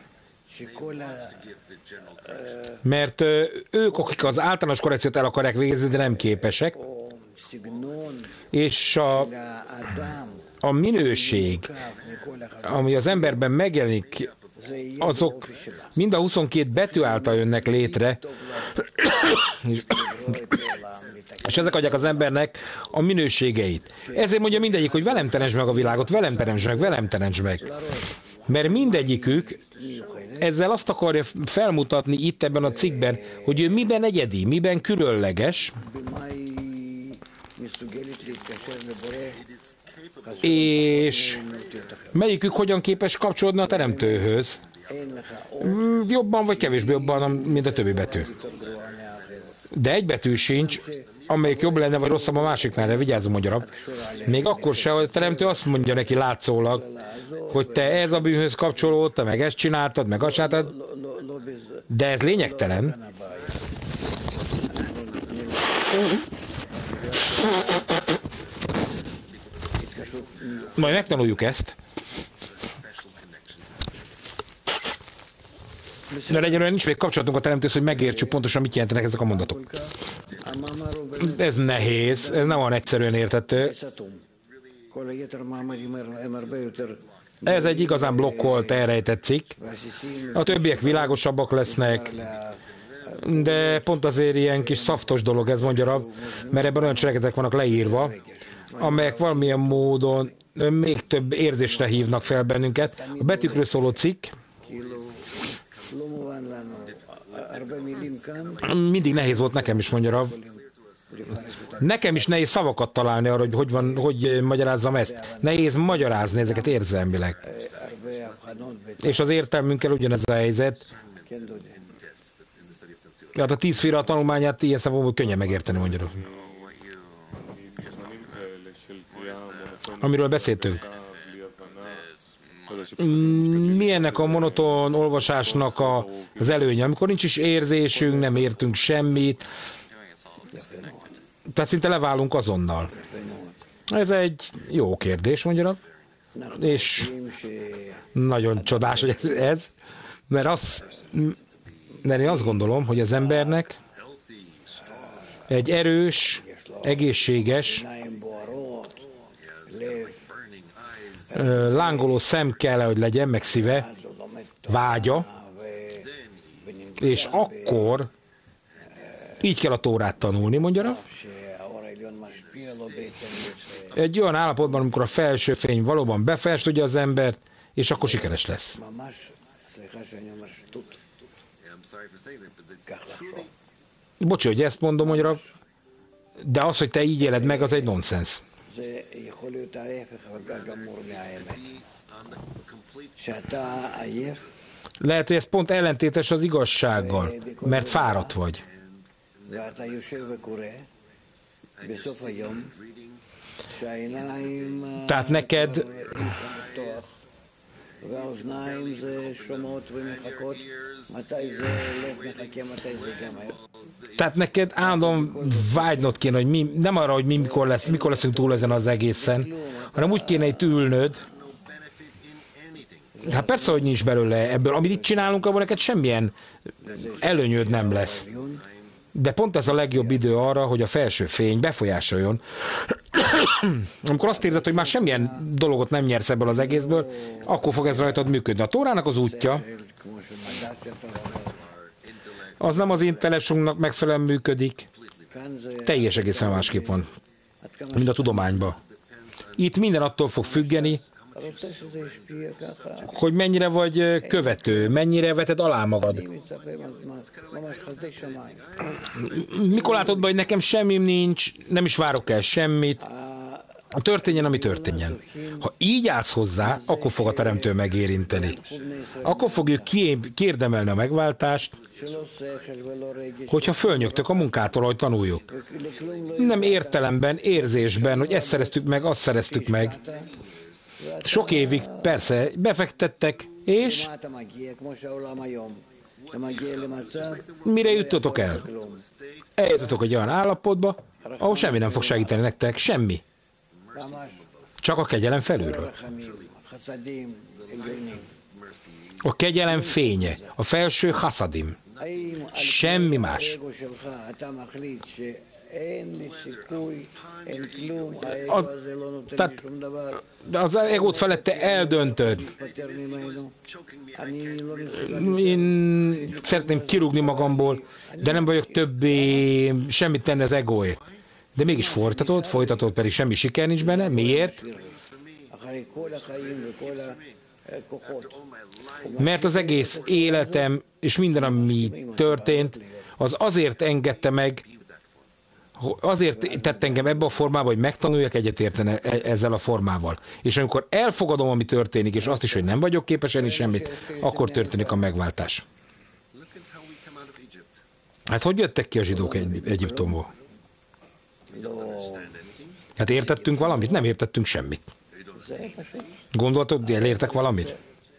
mert ők, akik az általános korrekciót el akarják végezni, de nem képesek, és a, a minőség, ami az emberben megjelenik, azok mind a huszonkét betű által jönnek létre, és ezek adják az embernek a minőségeit. Ezért mondja mindegyik, hogy velem teremtsd meg a világot, velem teremtsd meg, velem teremtsd meg. Mert mindegyikük ezzel azt akarja felmutatni itt ebben a cikkben, hogy ő miben egyedi, miben különleges, és melyikük hogyan képes kapcsolódni a teremtőhöz. Jobban vagy kevésbé jobban, mint a többi betű. De egy betű sincs, amelyik jobb lenne, vagy rosszabb a másiknál, de vigyázzunk, magyarab. Még akkor se, hogy a teremtő azt mondja neki látszólag, hogy te ez a bűnhöz kapcsolódtad, meg ezt csináltad, meg azt csináltad, de ez lényegtelen. Majd megtanuljuk ezt. De egyelőre nincs még kapcsolatunk a teremtőhöz, hogy megértsük pontosan, mit jelentenek ezek a mondatok. Ez nehéz, ez nem olyan egyszerűen érthető. Ez egy igazán blokkolt, elrejtett cikk. A többiek világosabbak lesznek, de pont azért ilyen kis szaftos dolog ez, mondja Rav, mert ebben olyan cselekedetek vannak leírva, amelyek valamilyen módon még több érzésre hívnak fel bennünket. A betűkről szóló cikk mindig nehéz volt nekem is, mondja Rav. Nekem is nehéz szavakat találni arra, hogy hogy, van, hogy magyarázzam ezt. Nehéz magyarázni ezeket érzelmileg. És az értelmünkkel ugyanez a helyzet. Hát a tíz szféra tanulmányát ilyen szempontból könnyen megérteni, mondja Rav. Amiről beszéltünk. Mi ennek a monoton olvasásnak a, az előnye? Amikor nincs is érzésünk, nem értünk semmit, tehát szinte leválunk azonnal. Ez egy jó kérdés, mondja, és nagyon csodás, hogy ez, mert, az, mert én azt gondolom, hogy az embernek egy erős, egészséges, lángoló szem kell, hogy legyen, meg szíve, vágya, és akkor így kell a Tórát tanulni, mondja Rav. egy olyan állapotban, amikor a felső fény valóban befolyásolja az embert, és akkor sikeres lesz. Bocsi, hogy ezt mondom, hogy de az, hogy te így éled meg, az egy nonsens. Lehet, hogy ez pont ellentétes az igazsággal, mert fáradt vagy. Tehát neked Tehát neked állandóan vágynod kéne, hogy mi, nem arra, hogy mi mikor lesz, mikor leszünk túl ezen az egészen, hanem úgy kéne itt ülnöd. Hát persze, hogy nincs belőle ebből. Amit itt csinálunk, abban neked semmilyen előnyöd nem lesz. De pont ez a legjobb idő arra, hogy a felső fény befolyásoljon. Amikor azt érzed, hogy már semmilyen dologot nem nyersz ebből az egészből, akkor fog ez rajtad működni. A Tórának az útja, az nem az intellektusunknak megfelelően működik. Teljes egészen másképp van, mint a tudományban. Itt minden attól fog függeni, hogy mennyire vagy követő, mennyire veted alá magad. Mikor látod be, hogy nekem semmim nincs, nem is várok el semmit, történjen, ami történjen. Ha így állsz hozzá, akkor fog a teremtő megérinteni. Akkor fogjuk kiérdemelni a megváltást, hogyha fölnyögtök a munkától, hogy tanuljuk. Nem értelemben, érzésben, hogy ezt szereztük meg, azt szereztük meg. Sok évig persze befektettek, és mire jutotok el? Eljutotok egy olyan állapotba, ahol semmi nem fog segíteni nektek, semmi. Csak a kegyelem felülről. A kegyelem fénye, a felső haszadim. Semmi más. Az, tehát az egót felette eldöntöd. Én szeretném kirúgni magamból, de nem vagyok többé semmit tenni az egóért. De mégis folytatod, folytatod, pedig semmi siker nincs benne. Miért? Mert az egész életem és minden, ami történt, az azért engedte meg, azért tett engem ebbe a formába, hogy megtanuljak egyetérteni ezzel a formával. És amikor elfogadom, ami történik, és azt is, hogy nem vagyok képes enni semmit, akkor történik a megváltás. Hát hogy jöttek ki a zsidók Egy- Egyiptomból? Hát értettünk valamit? Nem értettünk semmit. Gondoltad, hogy elértek valamit?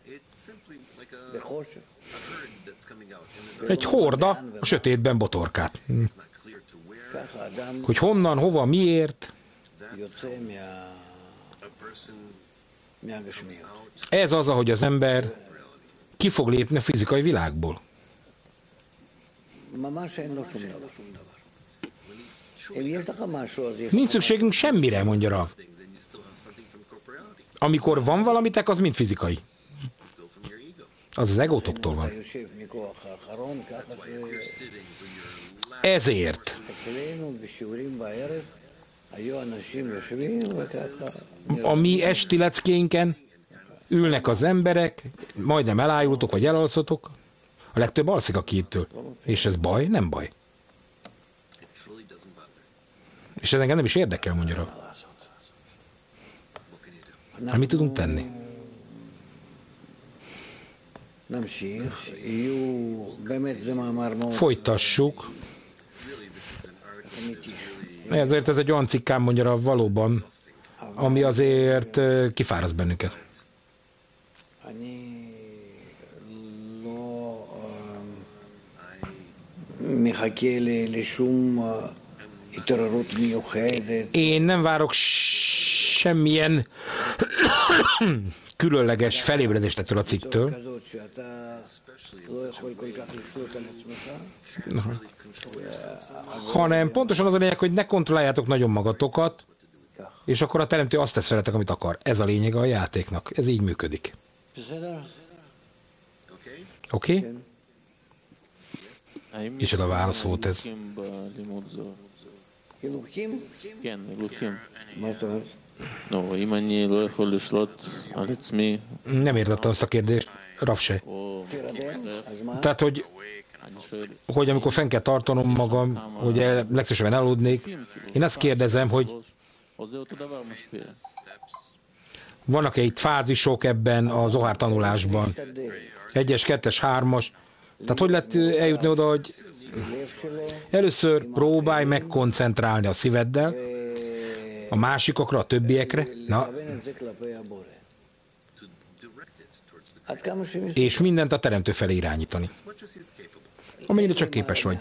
Egy horda a sötétben botorkát. Hogy honnan, hova, miért? Ez az, ahogy az ember ki fog lépni a fizikai világból. Nincs szükségünk semmire, mondja Rav. Amikor van valamitek, az mind fizikai. Az az egótoktól van. Ezért a mi esti leckénken ülnek az emberek, majdnem elájultok, vagy elalszotok. A legtöbb alszik a kéttől. És ez baj? Nem baj. És ez engem nem is érdekel, mondja Rav. Hát mit tudunk tenni? Folytassuk. Ezért ez egy olyan cikkám, mondja Rav, valóban, ami azért kifáraszt bennünket. Én nem várok semmilyen különleges felébredést ettől a cikktől, hanem pontosan az a lényeg, hogy ne kontrolláljátok nagyon magatokat, és akkor a teremtő azt tesz veletek, amit akar. Ez a lényeg a játéknak. Ez így működik. Oké? Okay? És a válasz volt ez. כן, הילוכים. לא, אם אני לא יכול לשלוט על עצמי, Nem értettem azt a kérdést, Rav se. או... Tehát, hogy, אני שואל, hogy amikor fenn kell tartanom magam, hogy el- legszívesebben aludnék, én azt kérdezem, hogy או זה אותו דבר משפיע. vannak-e itt fázisok ebben az ohár tanulásban? Egyes, kettes, hármas. Tehát hogy lehet eljutni oda, hogy először próbálj meg koncentrálni a szíveddel, a másikokra, a többiekre, na, és mindent a teremtő felé irányítani. Amennyire csak képes vagy.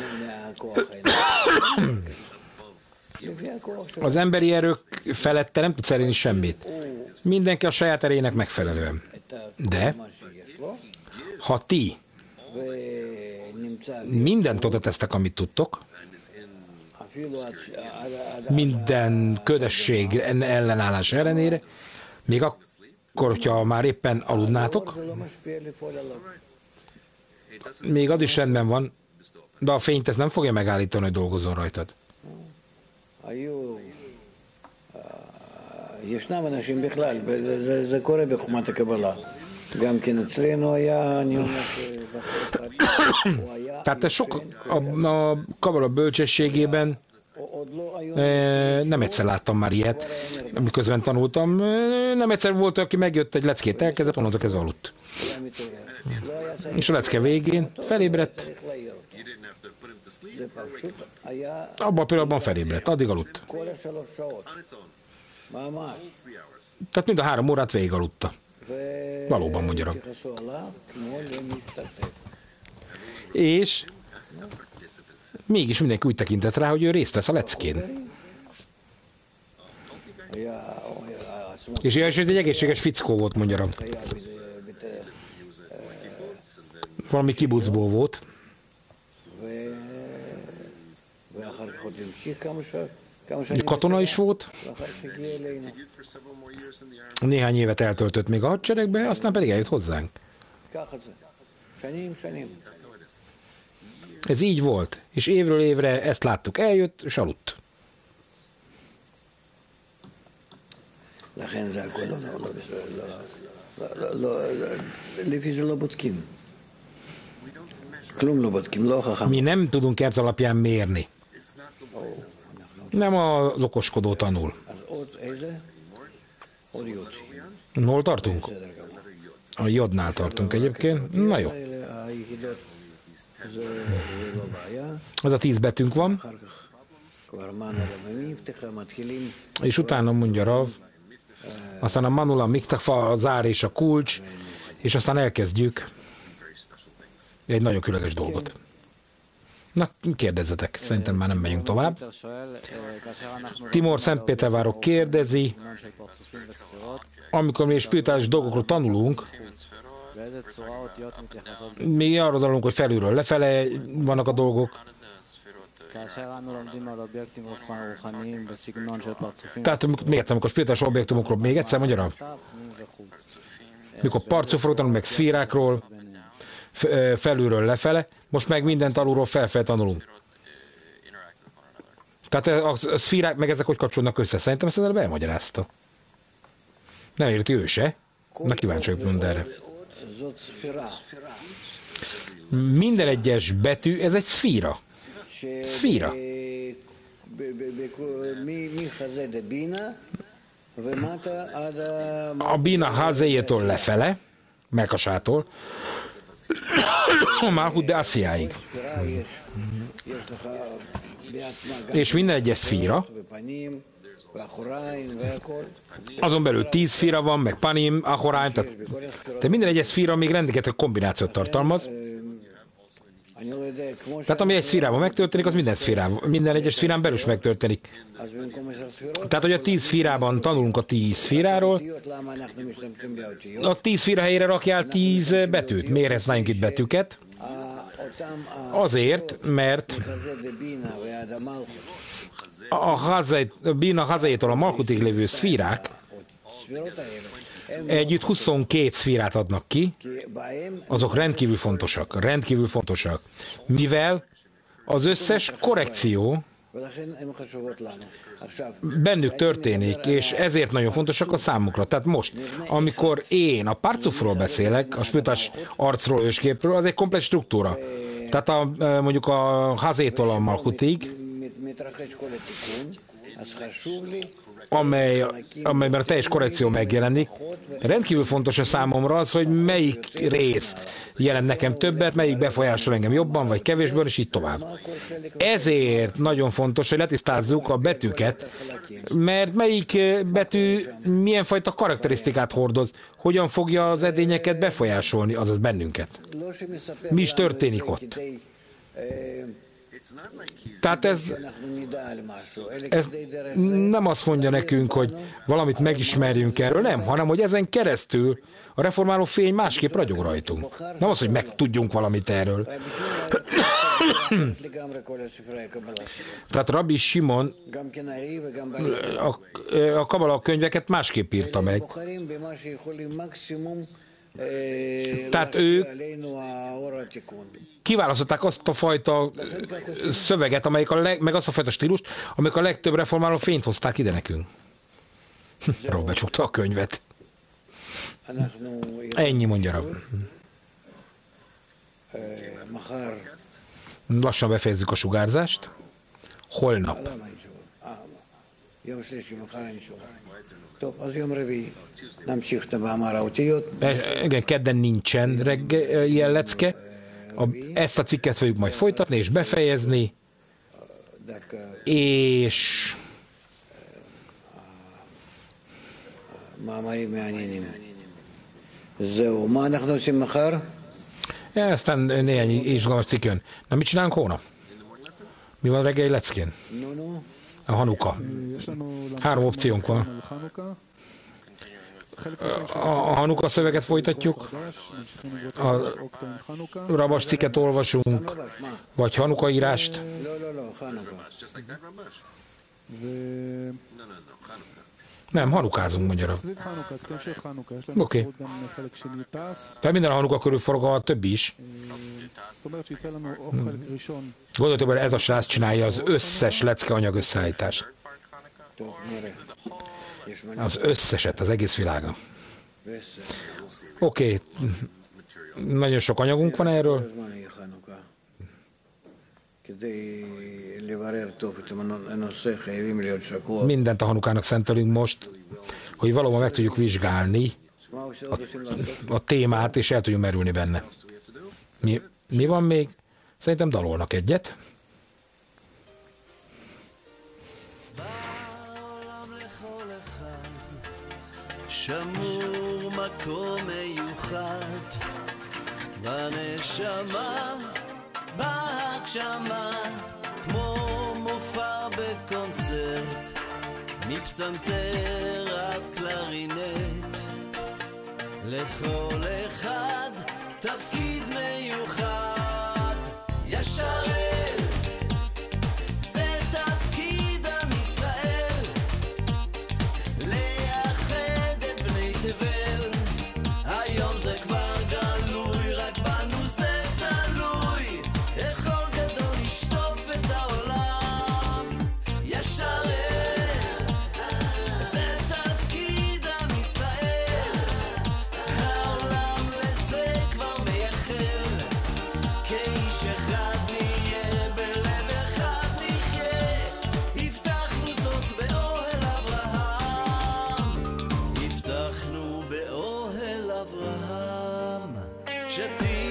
Az emberi erők felette nem tudsz elérni semmit. Mindenki a saját erejének megfelelően. De, ha ti mindent oda tesztek, amit tudtok, minden ködösség ellenállás ellenére, még akkor, hogyha már éppen aludnátok, még az is rendben van, de a fényt ez nem fogja megállítani, hogy dolgozzon rajtad. ישנם אנשים בכלל, זה, זה קורה בחוכמת הקבלה. גם כן אצלנו היה, אני אומר שהוא היה... Tehát ez sok a, a kabala bölcsességében עוד לא היו... e, nem egyszer láttam már ilyet, miközben tanultam. E, nem egyszer volt, aki megjött egy leckét, elkezdett, onnantól kezdve aludt. És a lecke végén felébredt, זה פשוט היה... abban a pillanatban felébredt, addig aludt. כל השלוש שעות. ממש. Tehát mind a három órát végig aludta. Valóban, mondja Rab. התייחסו עליו כמו למשתתף. És mégis mindenki úgy tekintett rá, hogy ő részt vesz a leckén. היה... היה עצמו És ilyen is egy egészséges fickó volt, mondja Rab. היה בת- Valami kibucból volt. ו... ואחר כך עוד המשיך כמה שעות. כמה שנים Katona is volt, ואחר כך הגיע אלינו. néhány évet eltöltött még a hadseregbe, aztán pedig eljött hozzánk. ככה זה. שנים, שנים. Ez így volt, és évről évre ezt láttuk, eljött és aludt. לכן זה הכל לא, לא, לא, לא, לא, לא, לפי זה לא בודקים. כלום לא בודקים, לא חכם. Mi nem tudunk ezt alapján mérni. Nem az okoskodó tanul. אז עוד איזה? עוד יוצא. Hol tartunk? A jodnál tartunk egyébként. Na jó, היחידות, זה זה לא בעיה. ez a tíz betűnk van, אחר כך כבר מן הרבנים, פתחה, מתחילים. és utána mondja Rav, aztán a manula, miktafa, a zár és a kulcs, és aztán elkezdjük egy nagyon különleges dolgot. Na, kérdezzetek, szerintem már nem megyünk tovább. פיטר שואל, אה, כאשר אנחנו... Timor Szentpétervárok kérdezi, סגנון של פרצופים וספירות, amikor mi spirituális dolgokról tanulunk, באיזה צורה אותיות מתייחסות? mi arról tanulunk, hogy felülről lefele vannak a dolgok. כאשר אנו לומדים על אובייקטים רוחניים בסגנון של פרצופים Tehát amikor- még egyszer, amikor spirituális objektumokról, még egyszer mondja Rav, פנים וחוץ. mikor parcofról tanulunk, meg szférákról, f- ö, felülről lefele, most meg mindent alulról felfele tanulunk. Tehát a, a szférák meg ezek hogy kapcsolódnak össze? Szerintem ezt előbb elmagyarázta. Nem érti ő se. Na kíváncsi vagyok mind erre. זאת ספירה. Minden egyes betű, ez egy szféra. ש- ספירה. ב- ב- ב- מ- מחזה דבינה ומטה עד ה... A bina hazéjétől lefele, Melkasától, a Malhut de Assziáig. ספירה יש, יש לך בעצמה גם És minden egyes szféra, בפנים, באחוריים והכל. azon belül tíz szféra van, meg panim, ahorány, tehát בכל הספירות, de minden egyes szféra még rengeteg kombinációt tartalmaz. אני לא יודע, כמו Tehát ami egy szférában megtörténik, az minden szférában, minden egyes szférán belül is megtörténik. אז במקום עשר ספירות, Tehát, hogy a tíz szférában tanulunk a tíz szféráról, אותיות, למה אנחנו משתמשים באותיות? a tíz szféra helyére rakjál tíz betűt. Miért használjunk itt betűket? ה- אותם Azért, mert החזה דבינה ועד המלכות, a hazai, a bina hazaiétól a Malkutig lévő szférák הספירות האלה, הם együtt huszonkét szférát adnak ki, כי בהם azok rendkívül fontosak, rendkívül fontosak, mivel az összes korrekció bennük történik, és ezért nagyon fontosak a számukra. Tehát most, amikor én a párcufról beszélek, a spütás arcról, ősképről, az egy komplet struktúra. Tehát a, mondjuk a hazétól a malchutig, amely, amelyben a teljes korrekció megjelenik. Rendkívül fontos a számomra az, hogy melyik rész jelent nekem többet, melyik befolyásol engem jobban, vagy kevésbé, és így tovább. Ezért nagyon fontos, hogy letisztázzuk a betűket, mert melyik betű milyen fajta karakterisztikát hordoz, hogyan fogja az edényeket befolyásolni, azaz bennünket. Mi is történik ott? Tehát ez, ez nem azt mondja nekünk, hogy valamit megismerjünk erről, nem, hanem hogy ezen keresztül a reformáló fény másképp ragyog rajtunk. Nem az, hogy megtudjunk valamit erről. Tehát Rabbi Simon a, a kabala könyveket másképp írta meg. Tehát ők kiválasztották azt a fajta szöveget, amelyik a leg, meg azt a fajta stílust, amelyik a legtöbb reformáló fényt hozták ide nekünk. Rob becsukta a könyvet. Ennyi, mondja Rab. Lassan befejezzük a sugárzást. Holnap. Igen, kedden nincsen reggel jellecke. A, ezt a cikket fogjuk majd folytatni és befejezni. És... Ja, aztán néhány izgalmas cikk jön. Na, mit csinálunk hónap? Mi van reggel leckén? A Hanuka. Három opciónk van. A Hanuka szöveget folytatjuk, a Rabas cikket olvasunk, vagy Hanuka írást. Nem, hanukázunk, mondja Rab. Oké. Okay. Tehát minden a Hanuka körül forog a többi is. Gondoltok, hogy ez a srác csinálja az összes lecke anyag összeállítást. Az összeset, az egész világon. Oké. Okay. Nagyon sok anyagunk van erről. Mindent a Hanukának szentelünk most, hogy valóban meg tudjuk vizsgálni a, a témát, és el tudjunk merülni benne. Mi, mi van még? Szerintem dalolnak egyet. שמור מקום מיוחד בנשמה, בהגשמה, כמו מופע בקונצרט, מפסנתר עד קלרינט, לכל אחד תפקיד מיוחד. ישרת, זה תפקיד עם ישראל, לייחד את בני תבל. היום זה כבר גלוי, רק בנו זה תלוי, איך אור גדול ישטוף את העולם. ישרת, זה תפקיד עם ישראל, העולם לזה כבר מייחל. כאיש אחד נהיה, בלב אחד נחיה, הבטחנו זאת באוהל אברהם, הבטחנו באוהל אברהם, שתהיה